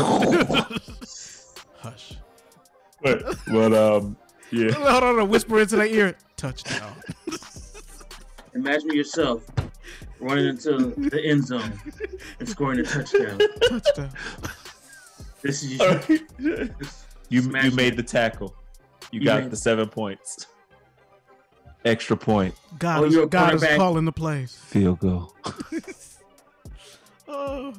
Hush. But, but um, yeah. Hold on, whisper into their ear. Touchdown. Imagine yourself running into the end zone and scoring a touchdown. Touchdown. This is your, you. You made the tackle. You, you got the seven points. Extra point. God, oh, is, God is calling the plays. Field goal. Oh.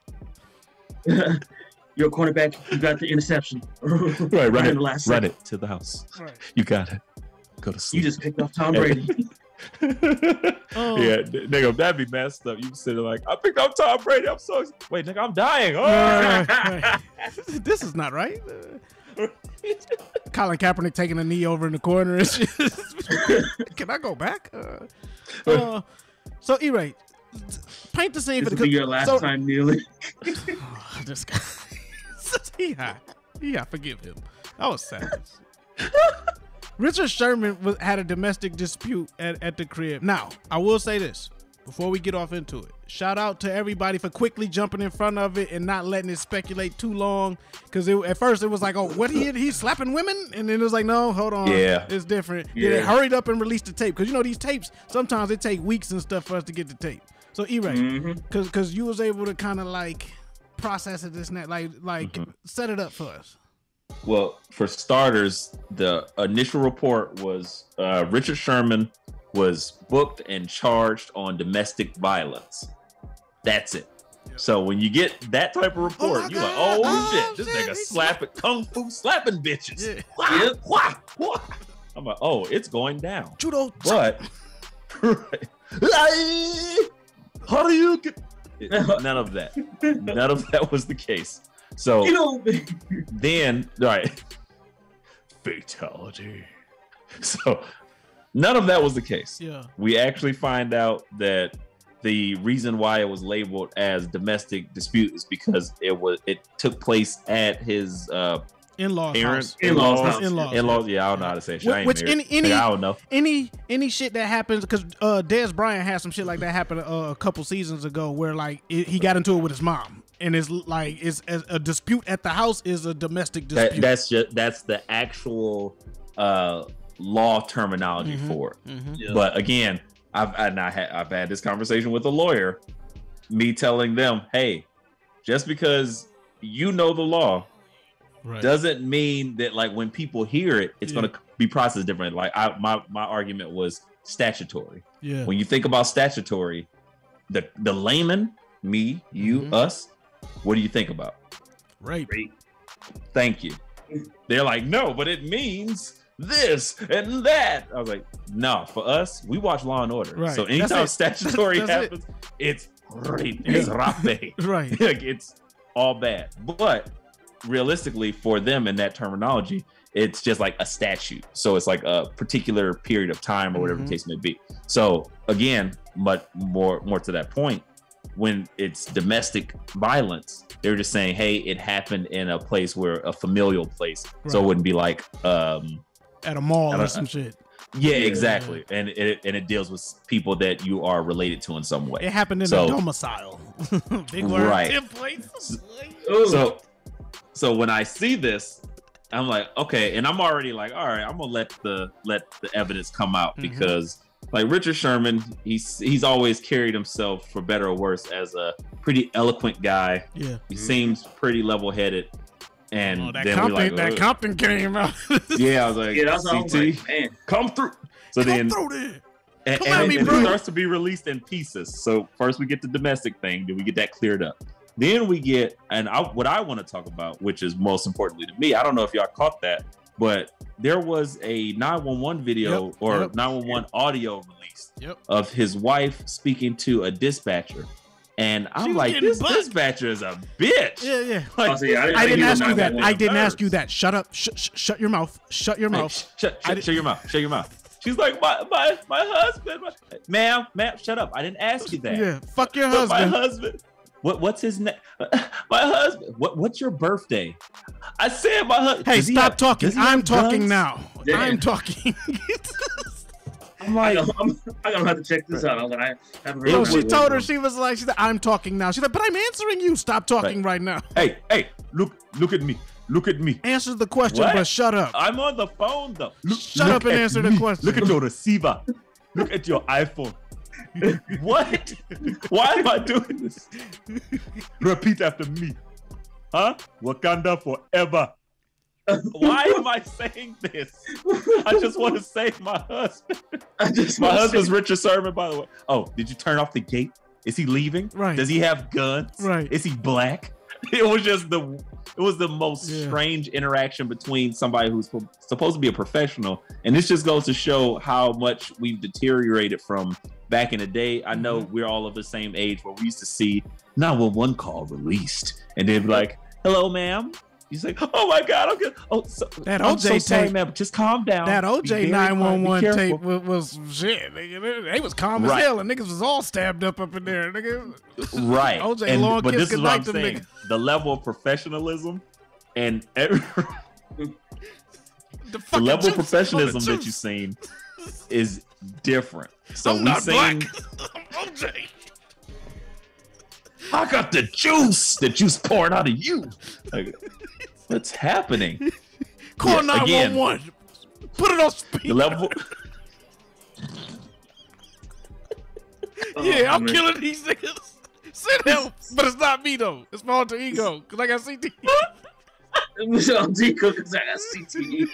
You're a cornerback. You got the interception. Right, run in it. The last run second. it to the house. Right. You got it. Go to sleep. You just picked off Tom Brady. Oh. Yeah, nigga, that'd be messed up. You sit there like, I picked up Tom Brady. I'm so excited. Wait, nigga, I'm dying. Oh. Right, right. This is not right. Uh, Colin Kaepernick taking a knee over in the corner and shit. Can I go back? Uh, uh, so, E-Ray, paint the scene this for the. Be your last so, time kneeling. Oh, this guy. Yeah, yeah, forgive him. That was savage. Richard Sherman was, had a domestic dispute at, at the crib. Now, I will say this before we get off into it. Shout out to everybody for quickly jumping in front of it and not letting it speculate too long. Because at first it was like, oh, what he he's slapping women? And then it was like, no, hold on. Yeah. It's different. Yeah. Then they hurried up and released the tape. Because, you know, these tapes, sometimes it take weeks and stuff for us to get the tape. So, E-Ray, because mm-hmm. because you was able to kind of like process it, this and that, like, like mm-hmm. set it up for us. Well, for starters, the initial report was uh, Richard Sherman was booked and charged on domestic violence. That's it. Yep. So when you get that type of report, oh you're like, oh, oh shit, this shit, nigga slapping, kung fu slapping bitches. Yeah. Wah, yep. wah, wah. I'm like, oh, it's going down. Judo. But, how do you get... None of that. None of that was the case. So you know, then, right, fatality. So none of that was the case. Yeah. We actually find out that the reason why it was labeled as domestic dispute is because it was it took place at his uh, in-laws parents, house. in-laws, in-laws, in-laws, in-laws. Yeah, I don't know how to say shit. I ain't Which married. any any like, I don't know any any shit that happens because uh, Dez Bryant had some shit like that happen uh, a couple seasons ago where like it, he got into it with his mom. And it's like it's a, a dispute at the house is a domestic dispute. That, that's just that's the actual uh, law terminology mm-hmm. for it. Mm-hmm. Yeah. But again, I've and I had I've had this conversation with a lawyer. Me telling them, hey, just because you know the law right. doesn't mean that like when people hear it, it's Yeah. going to be processed different. Like I, my my argument was statutory. Yeah. When you think about statutory, the the layman, me, you, Mhm. us, what do you think about? Rape. Thank you. They're like, no, but it means this and that. I was like, no, for us, we watch Law and Order. Right. So That's anytime it. statutory That's it. happens, it's rape, it's rape. Right. Like, it's all bad. But realistically, for them in that terminology, it's just like a statute. So it's like a particular period of time or whatever Mhm. the case may be. So again, but more more to that point, when it's domestic violence, they're just saying, hey, it happened in a place where a familial place. So it Right. wouldn't be like um At a mall I or don't- some shit. yeah, exactly. And it and it deals with people that you are related to in some way. It happened in so, a domicile. Big word. Right. Tip place. So so when I see this, I'm like, okay, and I'm already like, all right, I'm gonna let the let the evidence come out Mhm. because like Richard Sherman, he's he's always carried himself, for better or worse, as a pretty eloquent guy. Yeah. He seems pretty level-headed. And Oh, that then Compton, we're like, that "Ugh." Compton came out. Yeah, I was like, Yeah, that's what I was C T, like, man. come through. So Come then through there. and, Come and, at me, and bro. it starts to be released in pieces. So first we get the domestic thing, then we get that cleared up. Then we get, and I, what I want to talk about, which is most importantly to me, I don't know if y'all caught that, but there was a nine one one video Yep, or yep. nine one one audio released Yep. of his wife speaking to a dispatcher. And I'm She was like, getting this bucked. dispatcher is a bitch. Yeah, yeah. Like, Oh, see, I didn't I think didn't he was ask you that. nine one one. I didn't ask you nerves. that. Shut up. Sh- sh- shut your mouth. Shut your Hey, mouth. sh- shut, I shut, did- shut your mouth. Shut your mouth. She's like, my my my husband. My, ma'am, ma'am, shut up. I didn't ask you that. Yeah. Fuck your But husband. My husband. What what's his name? My husband. What what's your birthday? I said my husband. Hey, stop talking. I'm talking now. Yeah. I'm talking. I'm I like, know, I'm, I'm gonna have to check this out. I was like, I haven't heard No, of she it. told her, she was like, she said, I'm talking now. She's like, but I'm answering you. Stop talking right, now. hey, hey, look, look at me. Look at me. Answer the question, What? but shut up. I'm on the phone though. Look, Shut look up and at answer the me. question. Look at your receiver. Look at your iPhone. What? Why am I doing this? Repeat after me. Huh? Wakanda forever. Why am I saying this? I just want to save my husband. I just My wanna husband's say- Richard Sherman, by the way. Oh, did you turn off the gate? Is he leaving? Right. Does he have guns? Right. Is he black? It was just the it was the most Yeah. strange interaction between somebody who's po- supposed to be a professional, and this just goes to show how much we've deteriorated from back in the day. I know Mm-hmm. we're all of the same age where we used to see nine one one call released, and they'd be like, "Hello, ma'am." He's like, "Oh my God, I'm good." Oh, so, That I'm O J so sorry, tape- ma'am. Just calm down. That O Be J very nine one one quiet. Be tape careful. was, was shit. Nigga. They was calm as Right. hell, and niggas was all stabbed up up in there. Nigga. Right. O J And- long but kiss this is what I'm goodnight them saying. niggas. The level of professionalism and every, The, the fucking level of juice. professionalism The that you've juice. seen is different. So I'm we not seen black. I'm O J. I got the juice. The juice pouring out of you. Like, what's happening? Call Yeah, nine again, one one. Put it on speaker. The level. Yeah, Oh, I'm man. killing these niggas. Send help, but it's not me though. It's my alter ego because I got C T. Michelle Dico, because I got C T E.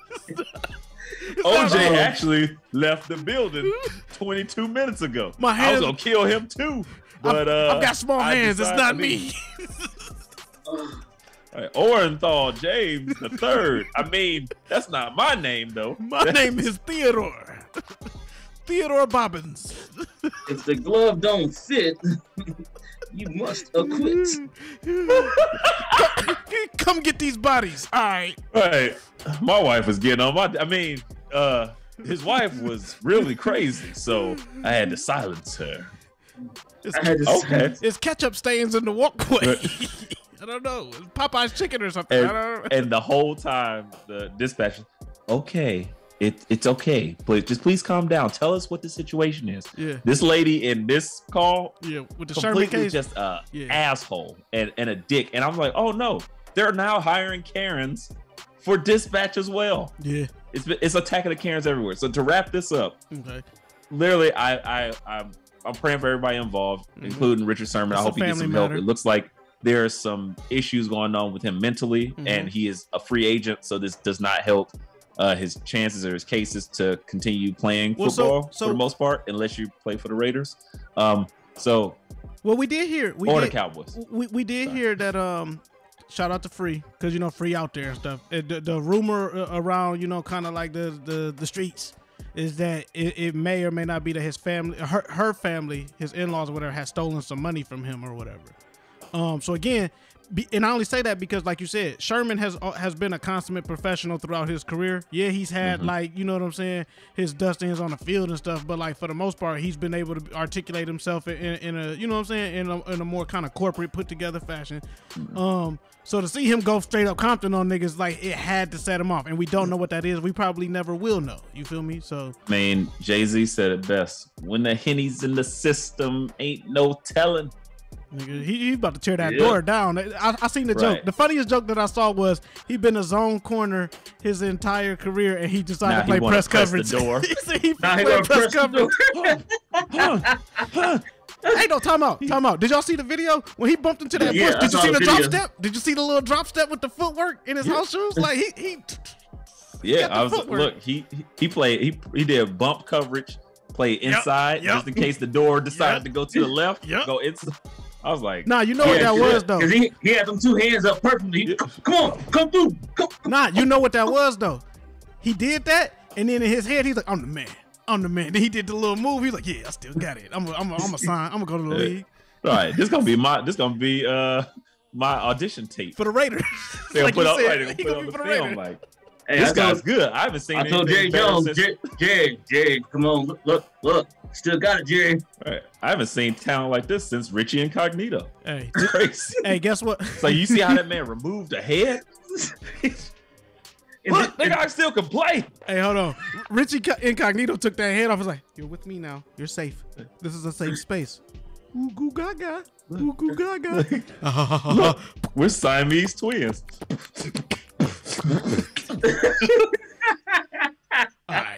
O J not- actually left the building twenty-two minutes ago. My I was hands- gonna kill him too, but uh, I've got small I hands. It's decided- not I mean, me. All right, Orenthal James the third. I mean, that's not my name though. My name is Theodore. Theodore Bobbins. If the glove don't fit, you must acquit. Come get these bodies. All right. Right. My wife was getting on my. I mean, uh, his wife was really crazy, so I had to silence her. It's, I had to Okay. it's ketchup stains in the walkway. I don't know. It's Popeye's chicken or something. I And, don't know. and the whole time, the dispatcher, okay, it, it's okay, but just please calm down. Tell us what the situation is. Yeah. This lady in this call, Yeah, with the Sherman completely case. just a Yeah. asshole and, and a dick. And I'm like, oh no, they're now hiring Karens for dispatch as well. Yeah. It's it's attacking the Karens everywhere. So to wrap this up, Okay. literally, I I I'm, I'm praying for everybody involved, Mhm. including Richard Sherman. It's I a hope he gets family some help. matter. It looks like there's some issues going on with him mentally, mm-hmm. and he is a free agent, so this does not help uh, his chances or his cases to continue playing well, football so, so, for the most part, unless you play for the Raiders. Um, so, well, we did hear we or did, the Cowboys. We we did Sorry. hear that. Um, shout out to Free, because you know Free out there and stuff. It, the, the rumor around, you know, kind of like the, the the streets, is that it, it may or may not be that his family, her her family, his in-laws or whatever, has stolen some money from him or whatever. Um, so again, be, and I only say that because, like you said, Sherman has has been a consummate professional throughout his career. Yeah, he's had mm-hmm. like, you know what I'm saying, his dust-ins on the field and stuff, but like for the most part, he's been able to articulate himself in, in a, you know what I'm saying, in a, in a more kind of corporate, put-together fashion. Mm-hmm. Um, so to see him go straight up Compton on niggas, like, it had to set him off, and we don't know what that is. We probably never will know. You feel me? So, I mean, Jay-Z said it best: "When the Henny's in the system, ain't no telling." Nigga, he, he about to tear that yeah. door down. I, I seen the right. joke. The funniest joke that I saw was he been a zone corner his entire career, and he decided now to play press, press coverage. The door. he said he played press, press coverage. huh, huh. Hey, no, time out, time out. Did y'all see the video when he bumped into that yeah, bush? Did you see the, the drop step? Did you see the little drop step with the footwork in his yeah. house shoes? Like he, he yeah, I was footwork. Look, he he played he he did bump coverage, play inside yep, yep. just in case the door decided yep. to go to the left, yep. go inside. I was like, nah, you know yeah, what that was though. Cause he, he had them two hands up perfectly. Yeah. Come on, come through. Come. Nah, you know what that was though. He did that, and then in his head, he's like, I'm the man. I'm the man. Then he did the little move. He's like, yeah, I still got it. I'm a, I'm a, I'm a sign. I'm gonna go to the league. All right, this gonna be my this gonna be uh my audition tape for the Raiders. They'll like put up said, right, they'll put gonna on be the for film the like. Hey, this I guy's told, good. I haven't seen. I told Jerry Jones, Jerry, Jerry, Jerry, come on, look, look, look, still got it, Jerry. Right. I haven't seen talent like this since Richie Incognito. Hey, it's crazy. Hey, guess what? So you see how that man removed a head? Look, that guy still can play. Hey, hold on. Richie Incognito took that head off. He's like, "You're with me now. You're safe. This is a safe space." Ooh, goo gaga. Ooh, goo gaga. Look, we're Siamese twins. All right.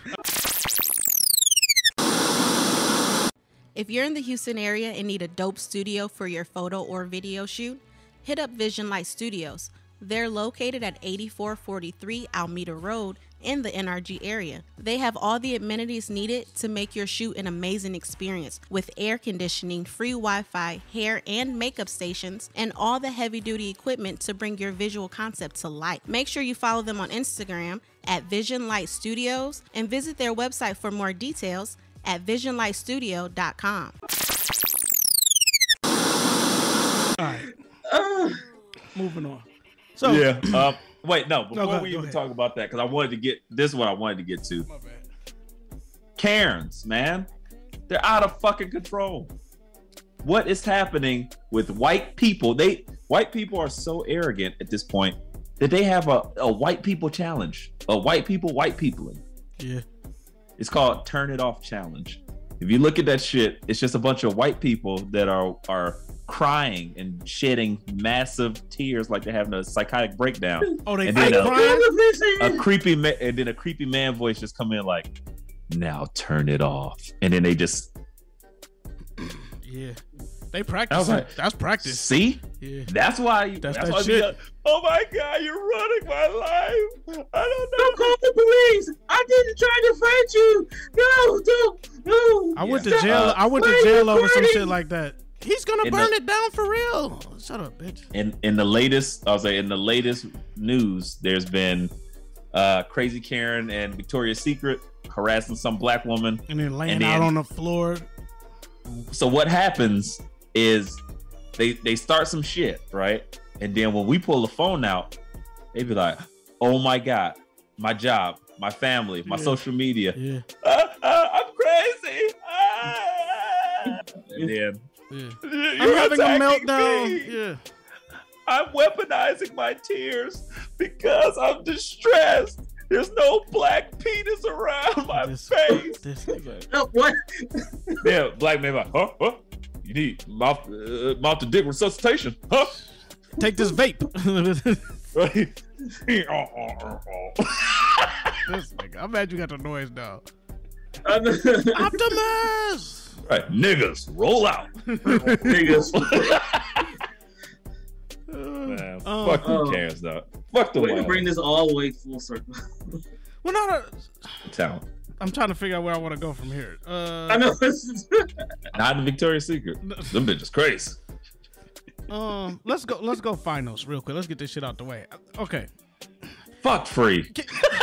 If you're in the Houston area and need a dope studio for your photo or video shoot, hit up Vision Light Studios. They're located at eighty-four forty-three Alameda Road in the N R G area. They have all the amenities needed to make your shoot an amazing experience with air conditioning, free Wi-Fi, hair and makeup stations, and all the heavy-duty equipment to bring your visual concept to life. Make sure you follow them on Instagram at Vision Light Studios and visit their website for more details at vision light studio dot com. All right. Uh, Moving on. So yeah. Um, wait, no. Before no, we even ahead. talk about that, because I wanted to get this is what I wanted to get to. My bad. Karens, man, they're out of fucking control. What is happening with white people? They white people are so arrogant at this point that they have a, a white people challenge. A white people, white peopling. Yeah. It's called Turn It Off Challenge. If you look at that shit, it's just a bunch of white people that are are crying and shedding massive tears like they're having a psychotic breakdown. Oh, they and then crying? A, a creepy ma- and then a creepy man voice just come in like, "Now turn it off," and then they just yeah. They practice. Like, that's practice. See? Yeah. That's why. You, that's that's that why shit. Like, oh my God, you're running my life. I don't know. Don't call the police. I didn't try to fight you. No, don't. No. I went yeah. to jail. Uh, I went to jail over some shit like that. He's gonna burn the, it down for real. Shut up, bitch. In in the latest, I'll say in the latest news, there's been uh, Crazy Karen and Victoria's Secret harassing some black woman and then laying and then, out on the floor. So what happens is they they start some shit, right? And then when we pull the phone out, they be like, "Oh my God, my job, my family, my yeah. social media. Yeah. Uh, uh, I'm crazy." Ah. And then yeah. I'm having a meltdown. Me. Yeah. I'm weaponizing my tears because I'm distressed. There's no black penis around my this, face. This no, what? Yeah, black man like, huh? Huh? You need mouth, uh, mouth to dick resuscitation, huh? Take this vape. This nigga, I'm mad you got the noise down. Optimus! Right, niggas, roll out. Niggas. Man, Uh, fuck who uh, cares though. Fuck the way to Wild. bring this all the way full circle. Well, not a, Talent. I'm trying to figure out where I want to go from here. Uh, I know. Not the Victoria's Secret. Them bitches crazy. Um, let's go. Let's go finals real quick. Let's get this shit out the way. Okay. Fuck free. Can,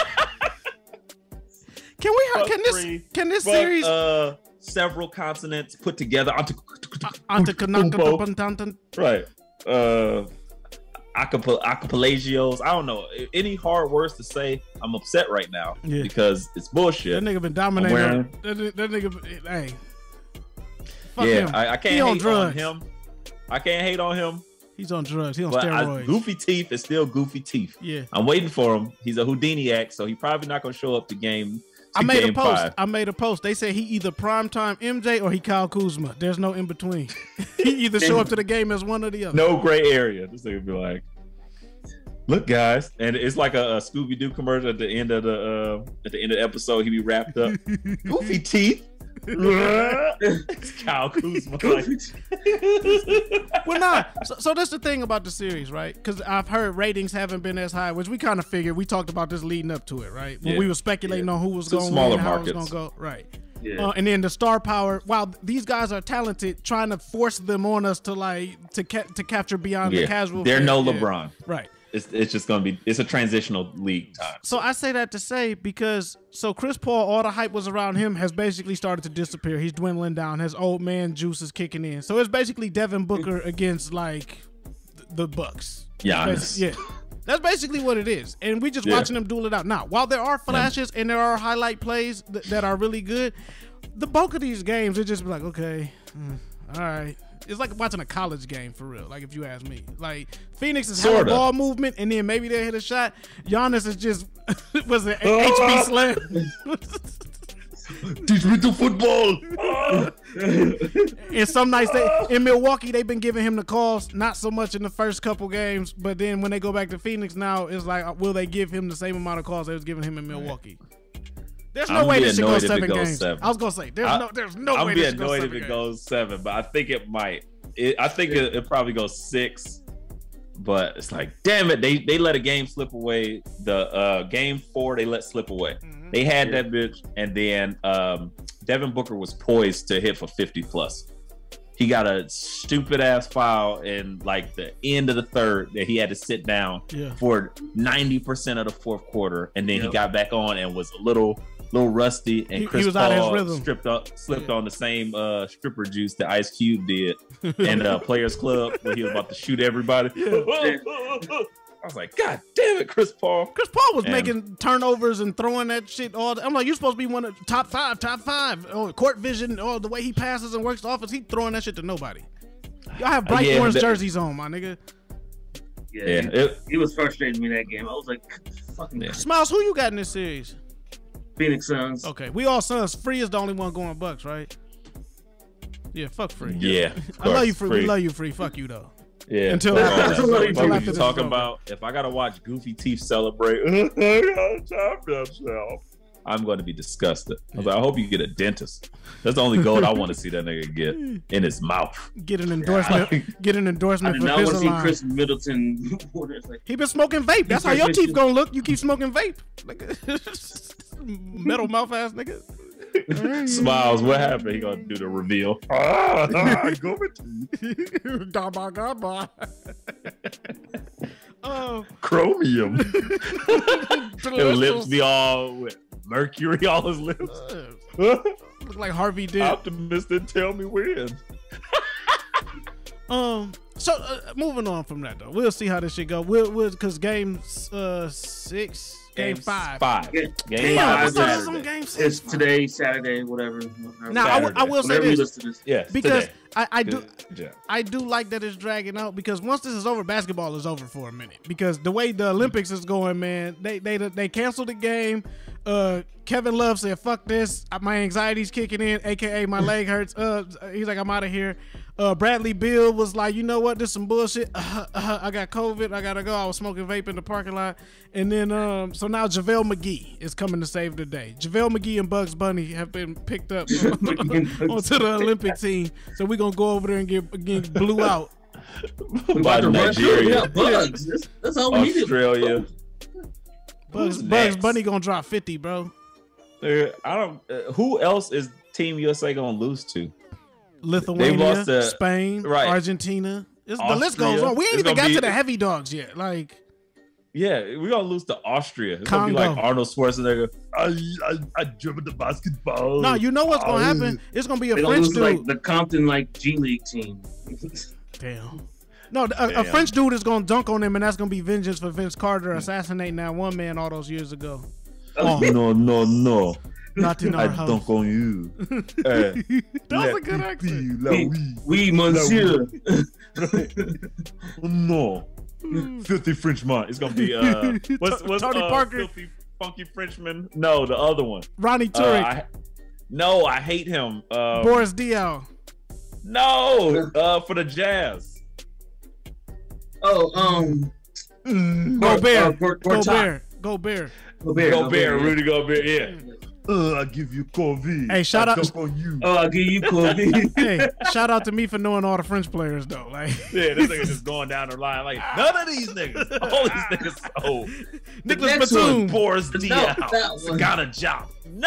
can we? Fuck Can this? free. Can this Fuck, series? Uh, several continents put together. Onto, onto Kanaka. Right. Uh, acapel- acapelagios. I don't know any hard words to say. I'm upset right now Yeah. because it's bullshit. That nigga been dominating. That, that, that nigga. Hey. Fuck yeah, him. I, I can't he on hate drugs. on him. I can't hate on him. He's on drugs. He on But steroids. I, Goofy Teeth is still Goofy Teeth. Yeah. I'm waiting for him. He's a Houdiniac, so he's probably not gonna show up to game. To I made game a post. Five. I made a post. They said he either primetime M J or he Kyle Kuzma. There's no in between. He either show up to the game as one or the other. No gray area. This nigga be like, "Look, guys," and it's like a, a Scooby Doo commercial at the end of the uh, at the end of the episode. He be wrapped up. Goofy Teeth. It's Kyle Kuzma. Like, Well, nah. So, so that's the thing about the series, right? Because I've heard ratings haven't been as high, which we kind of figured. We talked about this leading up to it, right? When Yeah. we were speculating Yeah. on who was Some going to smaller win, how it was markets. going to go, right? Yeah. Uh, and then the star power. While these guys are talented, trying to force them on us to like to ca- to capture beyond the yeah, casual. they're fan. no Yeah. LeBron. Right. It's it's just gonna be. It's a transitional league time. So I say that to say because so Chris Paul, all the hype was around him, has basically started to disappear. He's dwindling down. His old man juice is kicking in. So it's basically Devin Booker against like the Bucks. Giannis. Yeah. That's basically what it is. And we just Yeah. watching them duel it out. Now, while there are flashes and there are highlight plays th- that are really good, the bulk of these games, it just be like, okay, mm, all right. It's like watching a college game for real, like if you ask me. Like Phoenix is having Sorta. ball movement and then maybe they hit a shot. Giannis is just, was it H B slam? Teach me to football. And some nights they in Milwaukee they've been giving him the calls, not so much in the first couple games, but then when they go back to Phoenix now, it's like, will they give him the same amount of calls they was giving him in Milwaukee? There's no I'm way be this should go annoyed if it seven goes games. seven. I was gonna say there's I- no there's no I'll way be this should go annoyed seven if it games. goes seven, but I think it might. It, I think it, it probably goes six. But it's like, damn it, they they let a game slip away. The uh, game four they let slip away. Mm-hmm. They had that bitch, and then um, Devin Booker was poised to hit for fifty plus. He got a stupid ass foul in like the end of the third that he had to sit down Yeah. for ninety percent of the fourth quarter, and then he Yep. got back on and was a little little rusty. And He- he Chris was out of his Paul rhythm. stripped up, slipped Yeah. on the same uh, stripper juice that Ice Cube did in the Players Club when he was about to shoot everybody. I was like, God damn it, Chris Paul. Chris Paul was And- making turnovers and throwing that shit all. I'm like, you're supposed to be one of top five, top five. Oh, court vision, oh, the way he passes and works the offense, he throwing that shit to nobody. Y'all have bright Yeah, orange that- jerseys on, my nigga. Yeah, Yeah, he, it- he was frustrating me that game. I was like, fucking Yeah. Smiles, who you got in this series? Phoenix Suns. Okay, we all Suns. Free is the only one going Bucks, right? Yeah, fuck Free. Yeah, of I love course, you, Free. Free. We love you, Free. Fuck you, though. Yeah. Until Fuck after all this- that. until Fuck after what this you is talking over. about? If I gotta watch Goofy Teeth celebrate, I gotta top yourself. I'm going to be disgusted. I was like, I hope you get a dentist. That's the only gold I want to see that nigga get in his mouth. Get an endorsement. Get an I endorsement did for not want to see Invisalign. Chris Middleton. It's like, He been smoking vape. That's how your teeth gonna look. You keep smoking vape. Nigga. Metal mouth ass nigga. Smiles, what happened? He gonna do the reveal. Ah, go with Gaba gaba. Oh, chromium. His lips be all with mercury, all his lips. look like Harvey did. Optimist didn't tell me when. Um. So uh, moving on from that though, we'll see how this shit go. We'll we'll because game uh six, game, Game five. Five. Yeah. Game Damn, five I is thought it was Saturday. on game six. it's today, Saturday, whatever. Now I, w- I will say Whenever you this listen to this. Yes, because today. I, I do Good job. I do like that it's dragging out because once this is over, basketball is over for a minute. Because the way the Olympics is going, man, they they they canceled the game. Uh, Kevin Love said, "Fuck this, my anxiety's kicking in, aka my leg hurts." Uh, he's like, "I'm out of here." Uh, Bradley Beal was like, "You know what? This some bullshit. Uh, uh, I got COVID. I gotta go. I was smoking vape in the parking lot." And then, um, so now JaVale McGee is coming to save the day. JaVale McGee and Bugs Bunny have been picked up onto the Olympic team. So we're gonna go over there and get, get blew out. We By about to run through. Nigeria. Yeah, bugs. That's, that's all we needed. Australia. Bugs, Who's Bugs next? Bunny gonna drop fifty, bro. Uh, I don't. Uh, who else is Team U S A gonna lose to? Lithuania, lost to- Spain, right. Argentina. It's, the list Austria. goes on. We ain't It's even gonna got be- to the heavy dogs yet. Like, Yeah, we're gonna lose to Austria. It's gonna be like Congo. Arnold Schwarzenegger. I I, I dribbled the basketball. no, you know what's gonna Oh. happen? It's gonna be a They gonna French lose dude. like the Compton like G League team. Damn. No, a, a Damn. French dude is gonna dunk on him, and that's gonna be vengeance for Vince Carter assassinating that one man all those years ago. Oh, No, no, no. not in I our house. dunk on you. Eh, That was let a good me accent. be, la We, oui. we monsieur. No. Filthy Frenchman. It's gonna be uh what's what's Tony uh, Parker. Filthy Funky Frenchman? No, the other one. Ronnie Uh, Turek, I, no, I hate him. Uh, Boris Diaw. no, uh, for the Jazz. Oh, um, Go Bear. uh, Gor- Go Gortat. Bear. Go Bear. Gobert, Go Gobert, Bear, yeah. Rudy Gobert, yeah. Uh, I give you COVID. Hey, shout I out- dunk on you. Oh, I'll give you Kobe. Hey, shout out to me for knowing all the French players though. Like, Yeah, this nigga just going down the line like none of these niggas. All these niggas. Oh, Nicholas next Batum. Boris No, Diaw that one. got a job. No,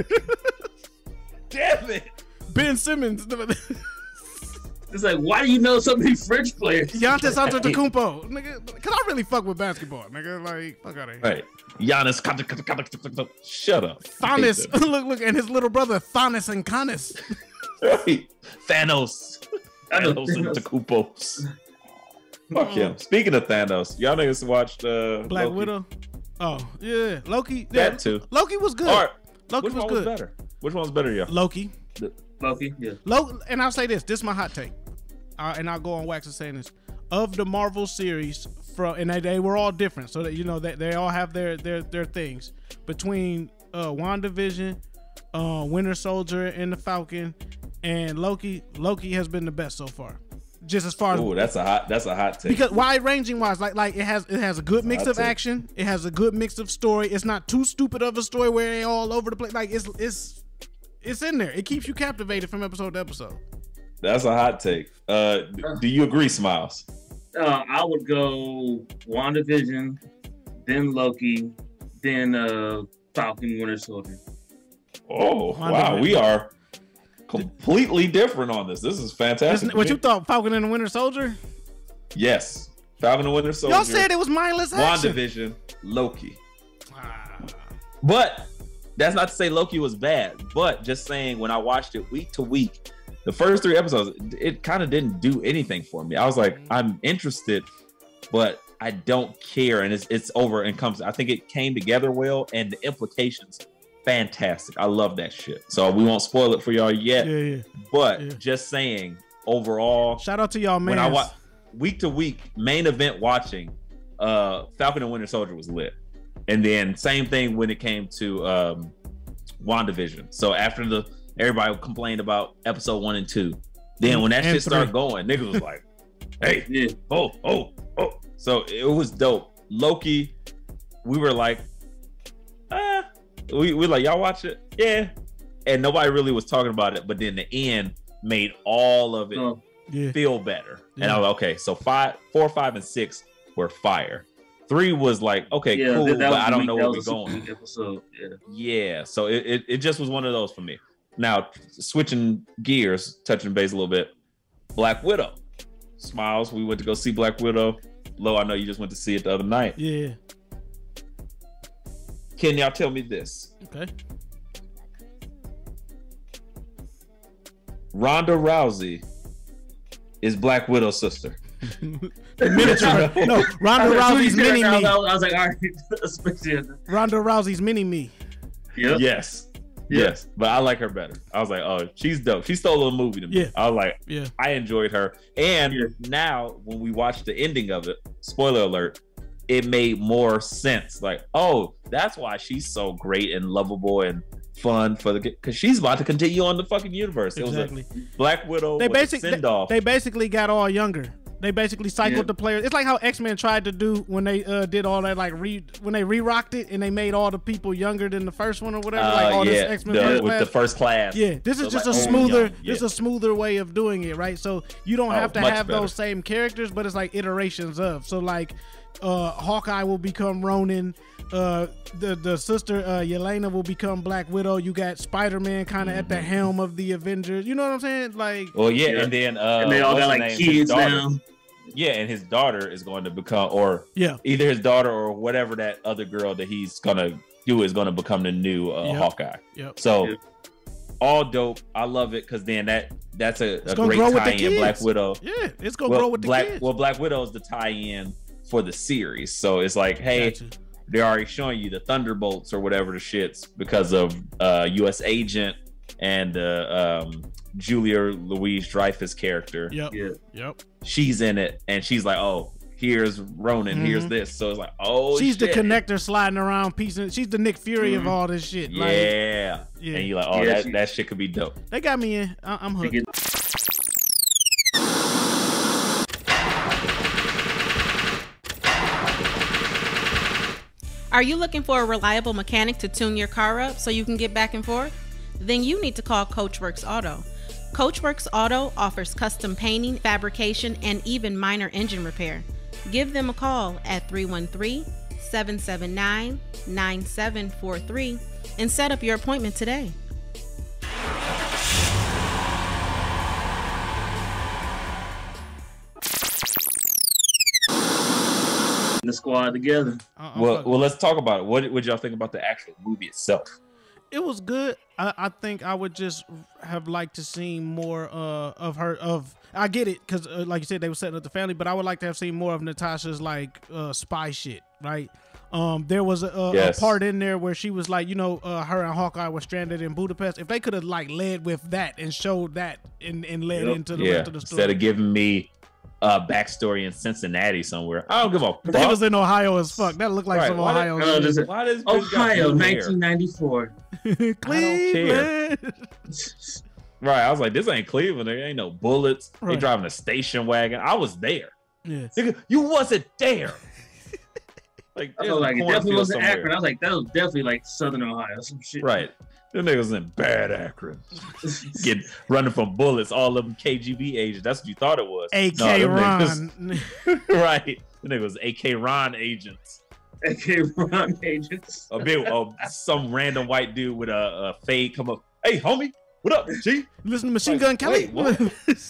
damn it. Ben Simmons. It's like, why do you know so many French players? Giannis Antetokounmpo. Nigga, cause I really fuck with basketball, nigga. Like, fuck out of here. Right, Giannis. Shut up. Thanos. look, look, and his little brother Thanos and Canis. Right. Thanos. I know Thanos and Thanos. Tacupos. Fuck him. Speaking of Thanos, y'all niggas watched uh, Black Loki? Widow. Oh yeah, Loki. Yeah, That too. Loki was good. All right. Loki Which was one good. was better? Which one's better, y'all? Loki. Loki, yeah. Lo- and I'll say this. This is my hot take. Uh, and I'll go on wax and saying this. Of the Marvel series, from and they, they were all different, so that you know they, they all have their their their things. Between uh, WandaVision, uh, Winter Soldier, and the Falcon, and Loki, Loki has been the best so far. Just as far as Oh, that's a hot. That's a hot take. because wide ranging wise, like like it has it has a good mix I'd of say- action. It has a good mix of story. It's not too stupid of a story where they all over the place. Like it's it's it's in there. It keeps you captivated from episode to episode. That's a hot take. Uh, do you agree, Smiles? Uh, I would go WandaVision, then Loki, then uh, Falcon Winter Soldier. Oh, wow. We are completely different on this. This is fantastic. Isn't- What you thought, Falcon and the Winter Soldier? Yes. Falcon and Winter Soldier. Y'all said it was mindless action. WandaVision, Loki. But that's not to say Loki was bad. But just saying, when I watched it week to week, the first three episodes, it kind of didn't do anything for me. I was like, I'm interested, but I don't care. And it's it's over and comes. I think it came together well, and the implications, fantastic. I love that shit. So we won't spoil it for y'all yet. Yeah, yeah. But Yeah. just saying, overall, Shout out to y'all, man. when I watch week to week main event watching, uh, Falcon and Winter Soldier was lit. And then same thing when it came to um, WandaVision. So after the everybody complained about episode one and two, then when that And shit started three. going, niggas was like, "Hey, Yeah. oh, oh, oh!" So it was dope. Loki, we were like, "Ah," we we like, "Y'all watch it?" Yeah, and nobody really was talking about it. But then the end made all of it Oh. Yeah. feel better. And Yeah. I was like, okay, so five, four, five, and six were fire. Three was like, okay, Yeah, cool, that, that but was I don't week- know that where was we're a super going. weak episode. Yeah. Yeah, so it, it it just was one of those for me. Now switching gears, touching base a little bit. Black Widow, Smiles. We went to go see Black Widow. Lo, I know you just went to see it the other night. Yeah. Can y'all tell me this? Okay. Ronda Rousey is Black Widow's sister. The miniature. No, Ronda Rousey's mini I me. was, I was like, all right, especially. Ronda Rousey's mini me. Yep. Yes. Yeah. Yes. But I like her better. I was like, oh, she's dope. She stole a movie to me. Yeah. I was like, Yeah. I enjoyed her. And Yeah. now when we watch the ending of it, spoiler alert, it made more sense. Like, oh, that's why she's so great and lovable and fun for the because she's about to continue on the fucking universe. It Exactly. was a Black Widow They with a basically send off. they basically got all younger. They basically cycled Yeah. the players. It's like how X-Men tried to do when they uh, did all that, like re when they re-rocked it and they made all the people younger than the first one or whatever. Uh, like all yeah, this X-Men the, first with class. the first class. Yeah, this is So just like, a oh, smoother, young, yeah. this is a smoother way of doing it, right? So you don't Oh, have to much have better. those same characters, but it's like iterations of. So like, uh, Hawkeye will become Ronin. Uh, the the sister uh, Yelena will become Black Widow. You got Spider-Man kind of Mm-hmm. at the helm of the Avengers. You know what I'm saying? Like, Well, yeah, Yeah. and then uh, And they all what's got her like name? His kids daughter. now. Yeah, and his daughter is going to become, or yeah, either his daughter or whatever that other girl that he's gonna do is gonna become the new uh, Yep. Hawkeye. Yep. So Yep. all dope. I love it because then that that's a, a gonna great grow with the tie-in. Black kids. Widow. yeah, it's gonna Well, grow with the Black kids. well, Black Widow is the tie-in for the series. So it's like, hey, Gotcha. they're already showing you the Thunderbolts or whatever the shits because of uh, U S Agent and uh, um, Julia Louise Dreyfus character. Yep. Yeah. Yep. She's in it, and she's like, "Oh, here's Ronin, here's Mhm. this." So it's like, "Oh, She's shit. the connector sliding around, piecing. She's the Nick Fury of Mhm. all this shit. Like, Yeah. Yeah. And you're like, "Oh, Yeah, that, she- that shit could be dope." they got me in. I- I'm hooked. They get- Are you looking for a reliable mechanic to tune your car up so you can get back and forth? Then you need to call Coachworks Auto. Coachworks Auto offers custom painting, fabrication, and even minor engine repair. Give them a call at three one three, seven seven nine, nine seven four three and set up your appointment today. The squad together. I- I'm Well, fucking- well, let's talk about it. What would y'all think about the actual movie itself? it was good. I, I think I would just have liked to see more uh, of her. Of I get it because, uh, like you said, they were setting up the family, but I would like to have seen more of Natasha's like uh, spy shit, right? Um, there was a, a, Yes. a part in there where she was like, you know, uh, her and Hawkeye were stranded in Budapest. If they could have like led with that and showed that and, and led Yep. into the Yeah. rest of the story. Instead of giving me a backstory in Cincinnati somewhere, I don't give a fuck. They was in Ohio as fuck. That looked like Right, some why did- Ohio Uh, shit. does it- Why does bitch got Ohio, blue hair? nineteen ninety-four. Cleveland. Right, I was like, this ain't Cleveland. There ain't no bullets. They Right. driving a station wagon. I was there. Yeah. Nigga, you wasn't there. Like, I there's felt a like it definitely cornfield wasn't somewhere. Akron. I was like, that was definitely like Southern Ohio, some shit. Right. Them niggas in bad Akron. Get running from bullets, all of them K G B agents. That's what you thought it was. A No, K them Ron. niggas- right. The niggas was A K Ron agents. A K Ron agents. A bit of some random white dude with a, a fade come up. Hey, homie, what up, G? Listen to Machine Like, Gun Kelly. wait, what?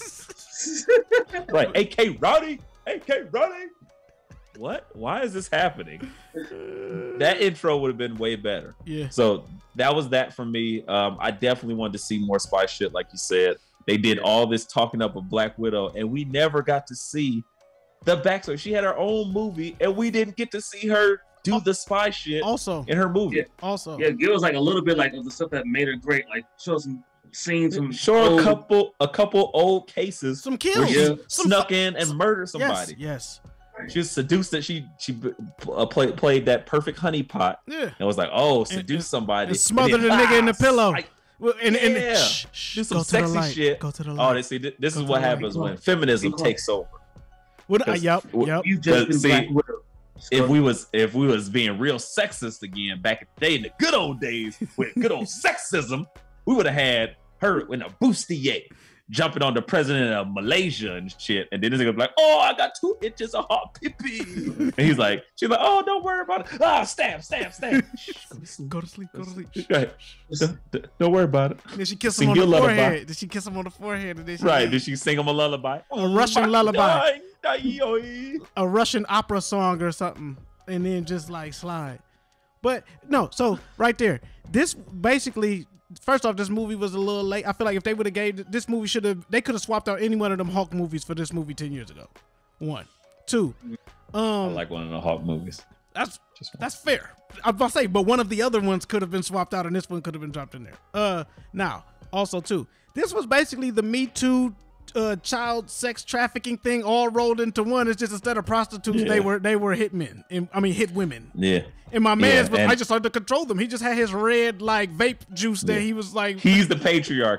Right, A K Roddy, A K Roddy. What? Why is this happening? That intro would have been way better. Yeah. So that was that for me. Um, I definitely wanted to see more spy shit, like you said. They did all this talking up of Black Widow, and we never got to see the backstory. She had her own movie, and we didn't get to see her do the spy shit Also, in her movie. Yeah. also, Yeah, give us like a little bit like of the stuff that made her great. Like show some scenes, some Sure, a old- couple, a couple old cases some where kills, she some snuck in and murdered somebody. Yes, yes. She was seduced that she she uh, played played that perfect honey pot Yeah. and was like, oh, seduce And- and- somebody And smothered then, a nigga in the ah, pillow. psych. Well, and, and, Yeah. shh, shh, Do some go to the sexy light. shit. Go to the Oh, light. they see th- this is Go what to the light. happens Be when quiet. feminism Be quiet. takes over. What? Uh, Because- yep, w- yep. You just been See, Black Widow. If we was if we was being real sexist again back in the day, in the good old days with good old sexism, we would have had her in a bustier jumping on the president of Malaysia and shit. And then this nigga be like, oh, I got two inches of hot pee-pee. And he's like, she's like, oh, don't worry about it. Ah, stab, stab, stab. Go to sleep. Go to sleep. Right. Don't, don't worry about it. Did she kiss Sing him on the your lullaby. forehead? Did she kiss him on the forehead? And then she Right. Did she sing him a lullaby? A Russian lullaby. lullaby. a Russian opera song or something, and then just like slide. But no, so right there, this basically. First off, this movie was a little late. I feel like if they would have gave this movie, should have they could have swapped out any one of them Hulk movies for this movie ten years ago. One, two. Um, I like one of the Hawk movies. That's that's fair. I was about to say, but one of the other ones could have been swapped out, and this one could have been dropped in there. Uh, now also too, this was basically the Me Too, uh, child sex trafficking thing all rolled into one. It's just instead of prostitutes, Yeah. they were they were hit men. And, I mean, hit women. Yeah. And my man's Yeah, was and- I just started to control them. He just had his red like vape juice that Yeah. he was like. He's the patriarchy.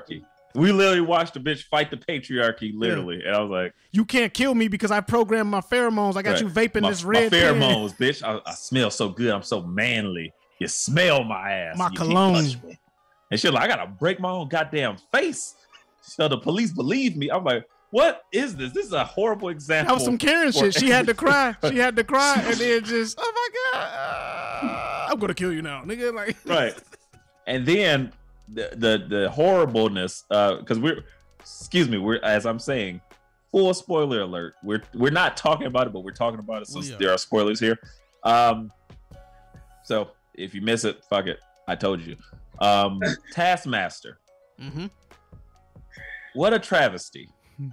We literally watched the bitch fight the patriarchy, literally, yeah. And I was like, "You can't kill me because I programmed my pheromones. I got right. you vaping my, this red my pheromones, pen. bitch. I, I smell so good. I'm so manly. You smell my ass. My you cologne." And she's like, "I gotta break my own goddamn face so the police believe me." I'm like, "What is this? This is a horrible example." That was some Karen shit. She had to cry. She had to cry, and then just, oh my god, uh, I'm gonna kill you now, nigga. Like, right. And then the the, the horribleness, because uh, we're, excuse me, we're as I'm saying, full spoiler alert. We're we're not talking about it, but we're talking about it since yeah. there are spoilers here. Um, so if you miss it, fuck it. I told you. Um, Taskmaster. Mm-hmm. What a travesty.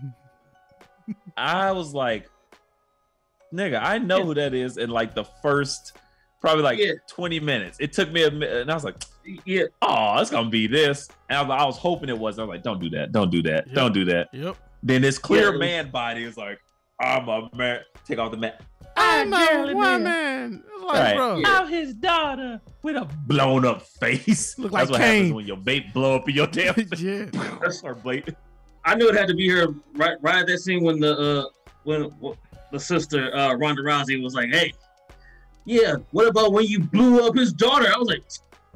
I was like, nigga, I know yeah. who that is in like the first probably like yeah. twenty minutes. It took me a minute, and I was like, yeah, oh, it's gonna be this. And I was, I was hoping it was. I was like, don't do that, don't do that, yep. don't do that. Yep. Then this clear yeah, man body is like, I'm a man. Take off the man. I'm a woman. Like, right. bro. Yeah. I'm his daughter with a blown up face. Look That's like what Kane. happens when your vape blow up in your damn face. Yeah. Or blade. I knew it had to be her right right at that scene when the uh when, when the sister uh Ronda Rousey was like, "Hey, yeah, what about when you blew up his daughter?" I was like,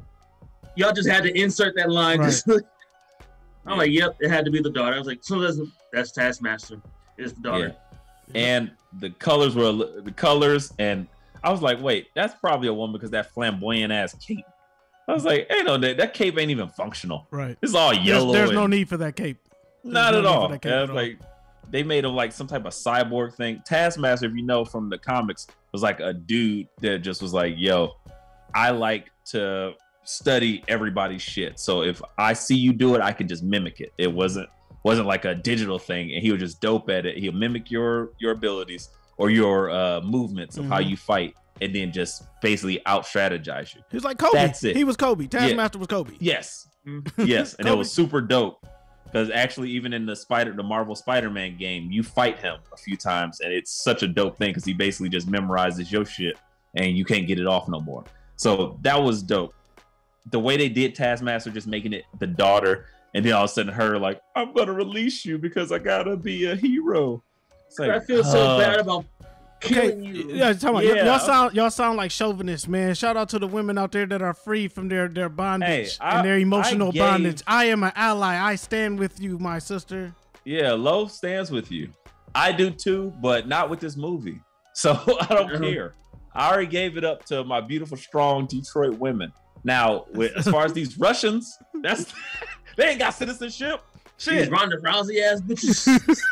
y'all just had to insert that line. Right. Just like, I'm like, yep, it had to be the daughter. I was like, so that's that's Taskmaster. It's the daughter. Yeah. And the colors were the colors, and I was like, wait, that's probably a woman because that flamboyant ass cape. I was like, hey, no, that, that cape ain't even functional. Right. It's all yellow. There's, there's and, no need for that cape. There's not no at all. Cape And at all. Like they made him like some type of cyborg thing. Taskmaster, if you know from the comics, was like a dude that just was like, yo, I like to study everybody's shit. So if I see you do it, I can just mimic it. It wasn't wasn't like a digital thing, and he was just dope at it. He'll mimic your your abilities or your uh, movements of mm-hmm. how you fight, and then just basically out strategize you. He was like Kobe. That's it. He was Kobe. Taskmaster yeah. was Kobe. Yes, yes, and it was super dope because actually, even in the Spider, the Marvel Spider-Man game, you fight him a few times, and it's such a dope thing because he basically just memorizes your shit, and you can't get it off no more. So that was dope. The way they did Taskmaster, just making it the daughter. And then all of a sudden her like, I'm going to release you because I got to be a hero. It's like, I feel so uh, bad about killing okay. you. Yeah, talking about, Yeah. y- y'all sound y'all sound like chauvinists, man. Shout out to the women out there that are free from their, their bondage Hey, I- and their emotional I gave- bondage. I am an ally. I stand with you, my sister. Yeah, Lo stands with you. I do too, but not with this movie. So I don't Uh-huh. care. I already gave it up to my beautiful, strong Detroit women. Now, with, as far as these Russians, that's they ain't got citizenship. These Shit. Ronda Rousey ass bitches.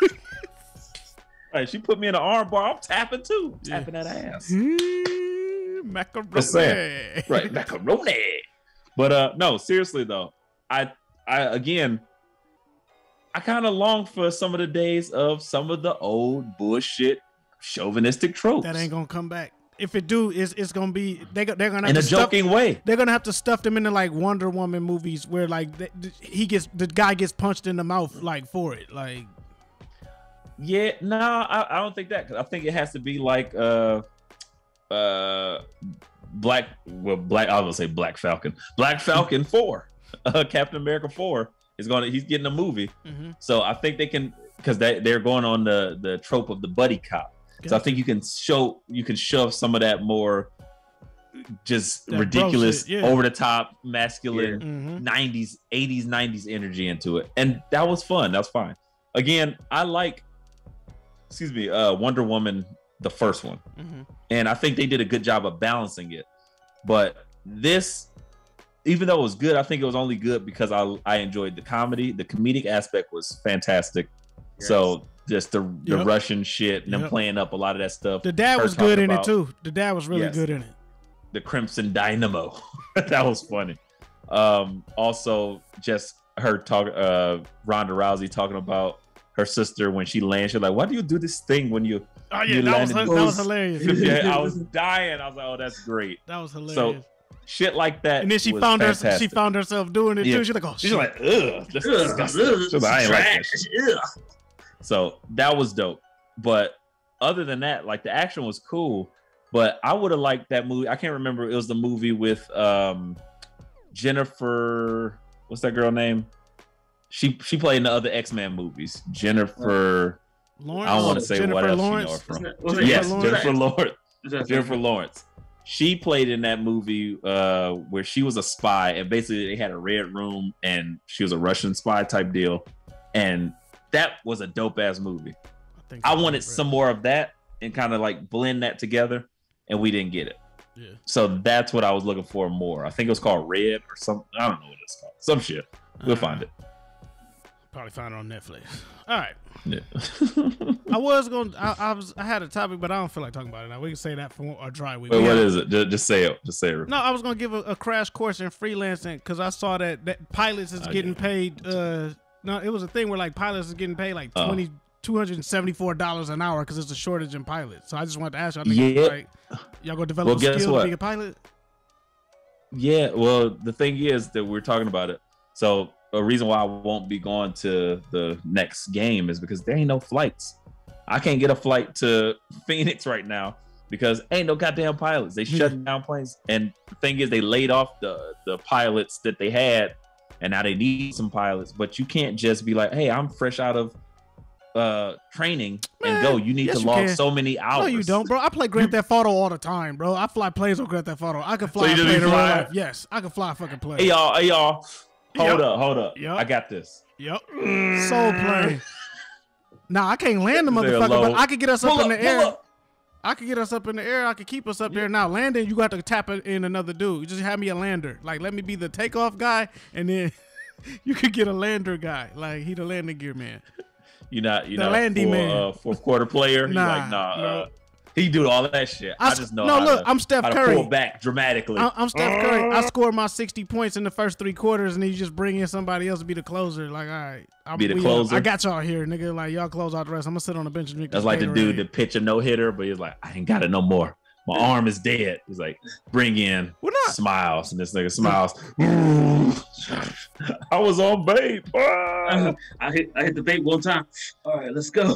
Hey, she put me in an arm bar. I'm tapping too. Tapping that ass. Mm, macaroni. Just saying. Right, macaroni. But uh, no, seriously though, I, I again, I kind of long for some of the days of some of the old bullshit chauvinistic tropes. That ain't gonna come back. If it do, it's it's gonna be they they're gonna have in to a stuff, joking way. They're gonna have to stuff them into like Wonder Woman movies where like th- th- he gets the guy gets punched in the mouth like for it like. Yeah, no, I, I don't think that. Cause I think it has to be like uh, uh, Black. Well, Black. I was gonna say Black Falcon. Black Falcon four. Uh, Captain America four is gonna. He's getting a movie. Mm-hmm. So I think they can because they they're going on the the trope of the buddy cop. Gotcha. So I think you can show you can shove some of that more just That ridiculous, bro shit, yeah. over the top, masculine Yeah. Mhm. nineties, eighties, nineties energy into it, and that was fun. That's fine. Again, I like. Excuse me, uh, Wonder Woman, the first one. Mm-hmm. And I think they did a good job of balancing it. But this, even though it was good, I think it was only good because I I enjoyed the comedy. The comedic aspect was fantastic. Yes. So just the, the Yep. Russian shit and them Yep. playing up a lot of that stuff. The dad Her was good talking in about- it too. The dad was really Yes. good in it. The Crimson Dynamo. That was funny. Um, also, just her talk, uh, Ronda Rousey talking about her sister when she lands. She's like, "Why do you do this thing when you?" Oh yeah, you that was, land that in was those-" hilarious. Yeah, I was dying. I was like, "Oh, that's great." That was hilarious. So shit like that. And then she was found her, fantastic. she found herself doing it Yeah. too. She's like, oh, She's shit. like, ugh, that's Ugh, disgusting. ugh, She's like, I ain't like that trash. shit. Ugh. So that was dope. But other than that, like the action was cool. But I would have liked that movie. I can't remember. It was the movie with um, Jennifer. What's that girl name? She she played in the other X-Men movies. Jennifer. Lawrence? I don't want to say Jennifer what else Lawrence? you know her from. Was it- was it yes, Jennifer Jennifer Lawrence? Lawrence. Jennifer Lawrence. She played in that movie uh, where she was a spy, and basically they had a red room, and she was a Russian spy type deal, and that was a dope ass movie. I, think I wanted some more of that and kind of like blend that together, and we didn't get it. Yeah. So that's what I was looking for more. I think it was called Red or something. I don't know what it's called. Some shit. We'll Uh, find it. Probably find it on Netflix. All right. Yeah. I was going. I, I was. I had a topic, but I don't feel like talking about it now. We can say that for a dry week. Wait, We what have- is it? Just, just say it. Just say it. No, I was gonna give a, a crash course in freelancing because I saw that that pilots is Oh, getting yeah. paid. Uh, no, it was a thing where like pilots is getting paid like Oh. twenty two hundred and seventy four dollars an hour because it's a shortage in pilots. So I just wanted to ask y'all, Yeah. niggas, like, y'all gonna develop Well, a guess skill what? to be a pilot? Yeah, well, the thing is that we're talking about it. So a reason why I won't be going to the next game is because there ain't no flights. I can't get a flight to Phoenix right now because ain't no goddamn pilots. They shutting down planes. And the thing is, they laid off the the pilots that they had, and now they need some pilots. But you can't just be like, hey, I'm fresh out of uh training and go. You need yes, to you log can. so many hours. No, you don't, bro. I play Grand Theft Auto all the time, bro. I fly planes on Grand Theft Auto. I can fly you a just plane be in real flying? life. Yes, I can fly a fucking plane. Hey y'all, hey y'all. Hold Yep. up, hold up. Yep. I got this. Yep. Soul plane. Nah, I can't land the Is there a motherfucker, but low- I could get us Pull up in up, the pull air. up. I could get us up in the air. I could keep us up there. Now landing, you got to tap it in another dude. You just have me a lander. Like let me be the takeoff guy, and then you could get a lander guy. Like he the landing gear man. You're not, you're The not Landy a full, man. uh, fourth quarter player. You're Nah, like, nah, no. uh, he do all that shit. I I, s- just know no, how look, to, I'm Steph how to Curry. pull back dramatically. I- I'm Steph Curry. I scored my sixty points in the first three quarters, and then you just bring in somebody else to be the closer. Like, all right, I'm, Be the we, uh, closer? I got y'all here, nigga. Like, y'all close out the rest. I'm gonna sit on the bench and drink. That's this like the Gatorade. dude that pitch a no hitter, but he's like, I ain't got it no more. My arm is dead. He's like, bring in We're not- smiles, and this nigga smiles. I was on bait. Ah. I hit I hit the bait one time. All right, let's go.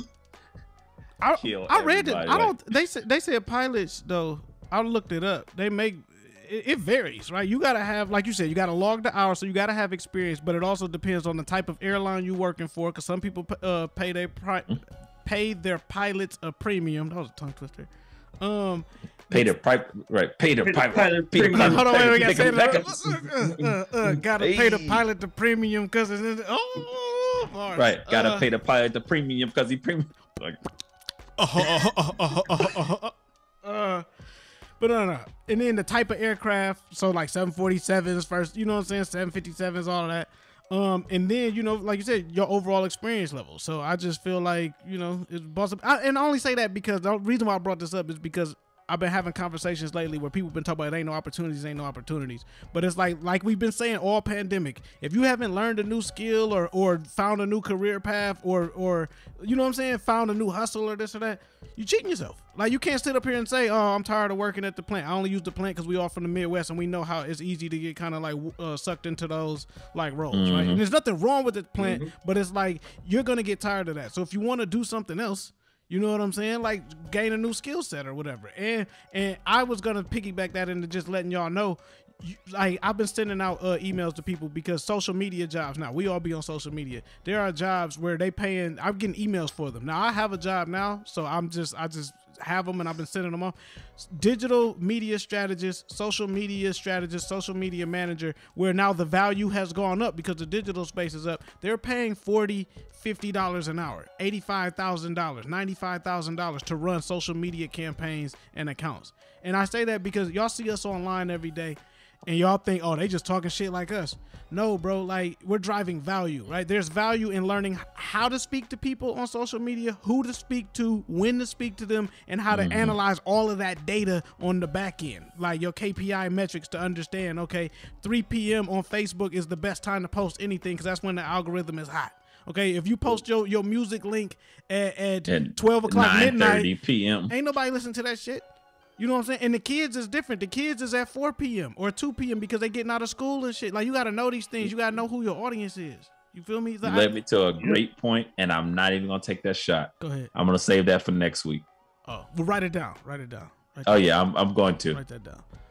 I, Kill I read it. everybody, I like- don't. They said they said pilots though. I looked it up. They make it, it varies, right? You gotta have, like you said, you gotta log the hours, so you gotta have experience. But it also depends on the type of airline you working for, because some people uh, pay their pri- pay their pilots a premium. That was a tongue twister. Um, Pay the pipe, right? Pay the Pay the pipe. pilot Pay the premium. pilot, hold on, pay wait, the- we pay gotta the say backup. that. Uh, uh, uh, gotta pay the Hey. pilot the premium because it's in, oh, bars. Right, gotta Uh, pay the pilot the premium because he premium. Like, uh, uh, uh, uh, uh, uh, uh, uh, but no, no. And then the type of aircraft, so like seven forty-sevens first, you know what I'm saying, seven fifty-sevens, all of that. Um, and then, you know, like you said, your overall experience level. So I just feel like, you know, it's possible. I, and I only say that because the reason why I brought this up is because I've been having conversations lately where people been talking about it ain't no opportunities, ain't no opportunities. But it's like like we've been saying all pandemic. If you haven't learned a new skill or or found a new career path or or you know what I'm saying, found a new hustle or this or that, you cheating yourself. Like you can't sit up here and say, oh, I'm tired of working at the plant. I only use the plant because we all from the Midwest and we know how it's easy to get kind of like uh, sucked into those like roles, Mm-hmm. right? And there's nothing wrong with the plant, but it's like you're gonna get tired of that. So if you want to do something else, you know what I'm saying? Like gain a new skill set or whatever. And and I was gonna piggyback that into just letting y'all know. You, like I've been sending out uh, emails to people because social media jobs. Now we all be on social media. There are jobs where they paying. I'm getting emails for them. Now I have a job now, so I'm just I just have them and I've been sending them off. Digital media strategist, social media strategist, social media manager. Where now the value has gone up because the digital space is up. They're paying forty, fifty dollars an hour, eighty-five thousand dollars, ninety-five thousand dollars to run social media campaigns and accounts. And I say that because y'all see us online every day. And y'all think, oh, they just talking shit like us. No, bro, like we're driving value, right? There's value in learning how to speak to people on social media, who to speak to, when to speak to them, and how to Mm-hmm. analyze all of that data on the back end. Like your K P I metrics to understand, okay, three p.m. on Facebook is the best time to post anything because that's when the algorithm is hot. Okay, if you post your, your music link at, at, At twelve o'clock nine thirty midnight, p.m. ain't nobody listening to that shit. You know what I'm saying? And the kids is different. The kids is at four p.m. or two p.m. because they getting out of school and shit. Like, you got to know these things. You got to know who your audience is. You feel me? You Like, led me to a great point, and I'm not even gonna take that shot. Go ahead. I'm gonna save that for next week. Oh, well, write it down. Write it down. Write Oh that yeah, I'm I'm going to. Write that down.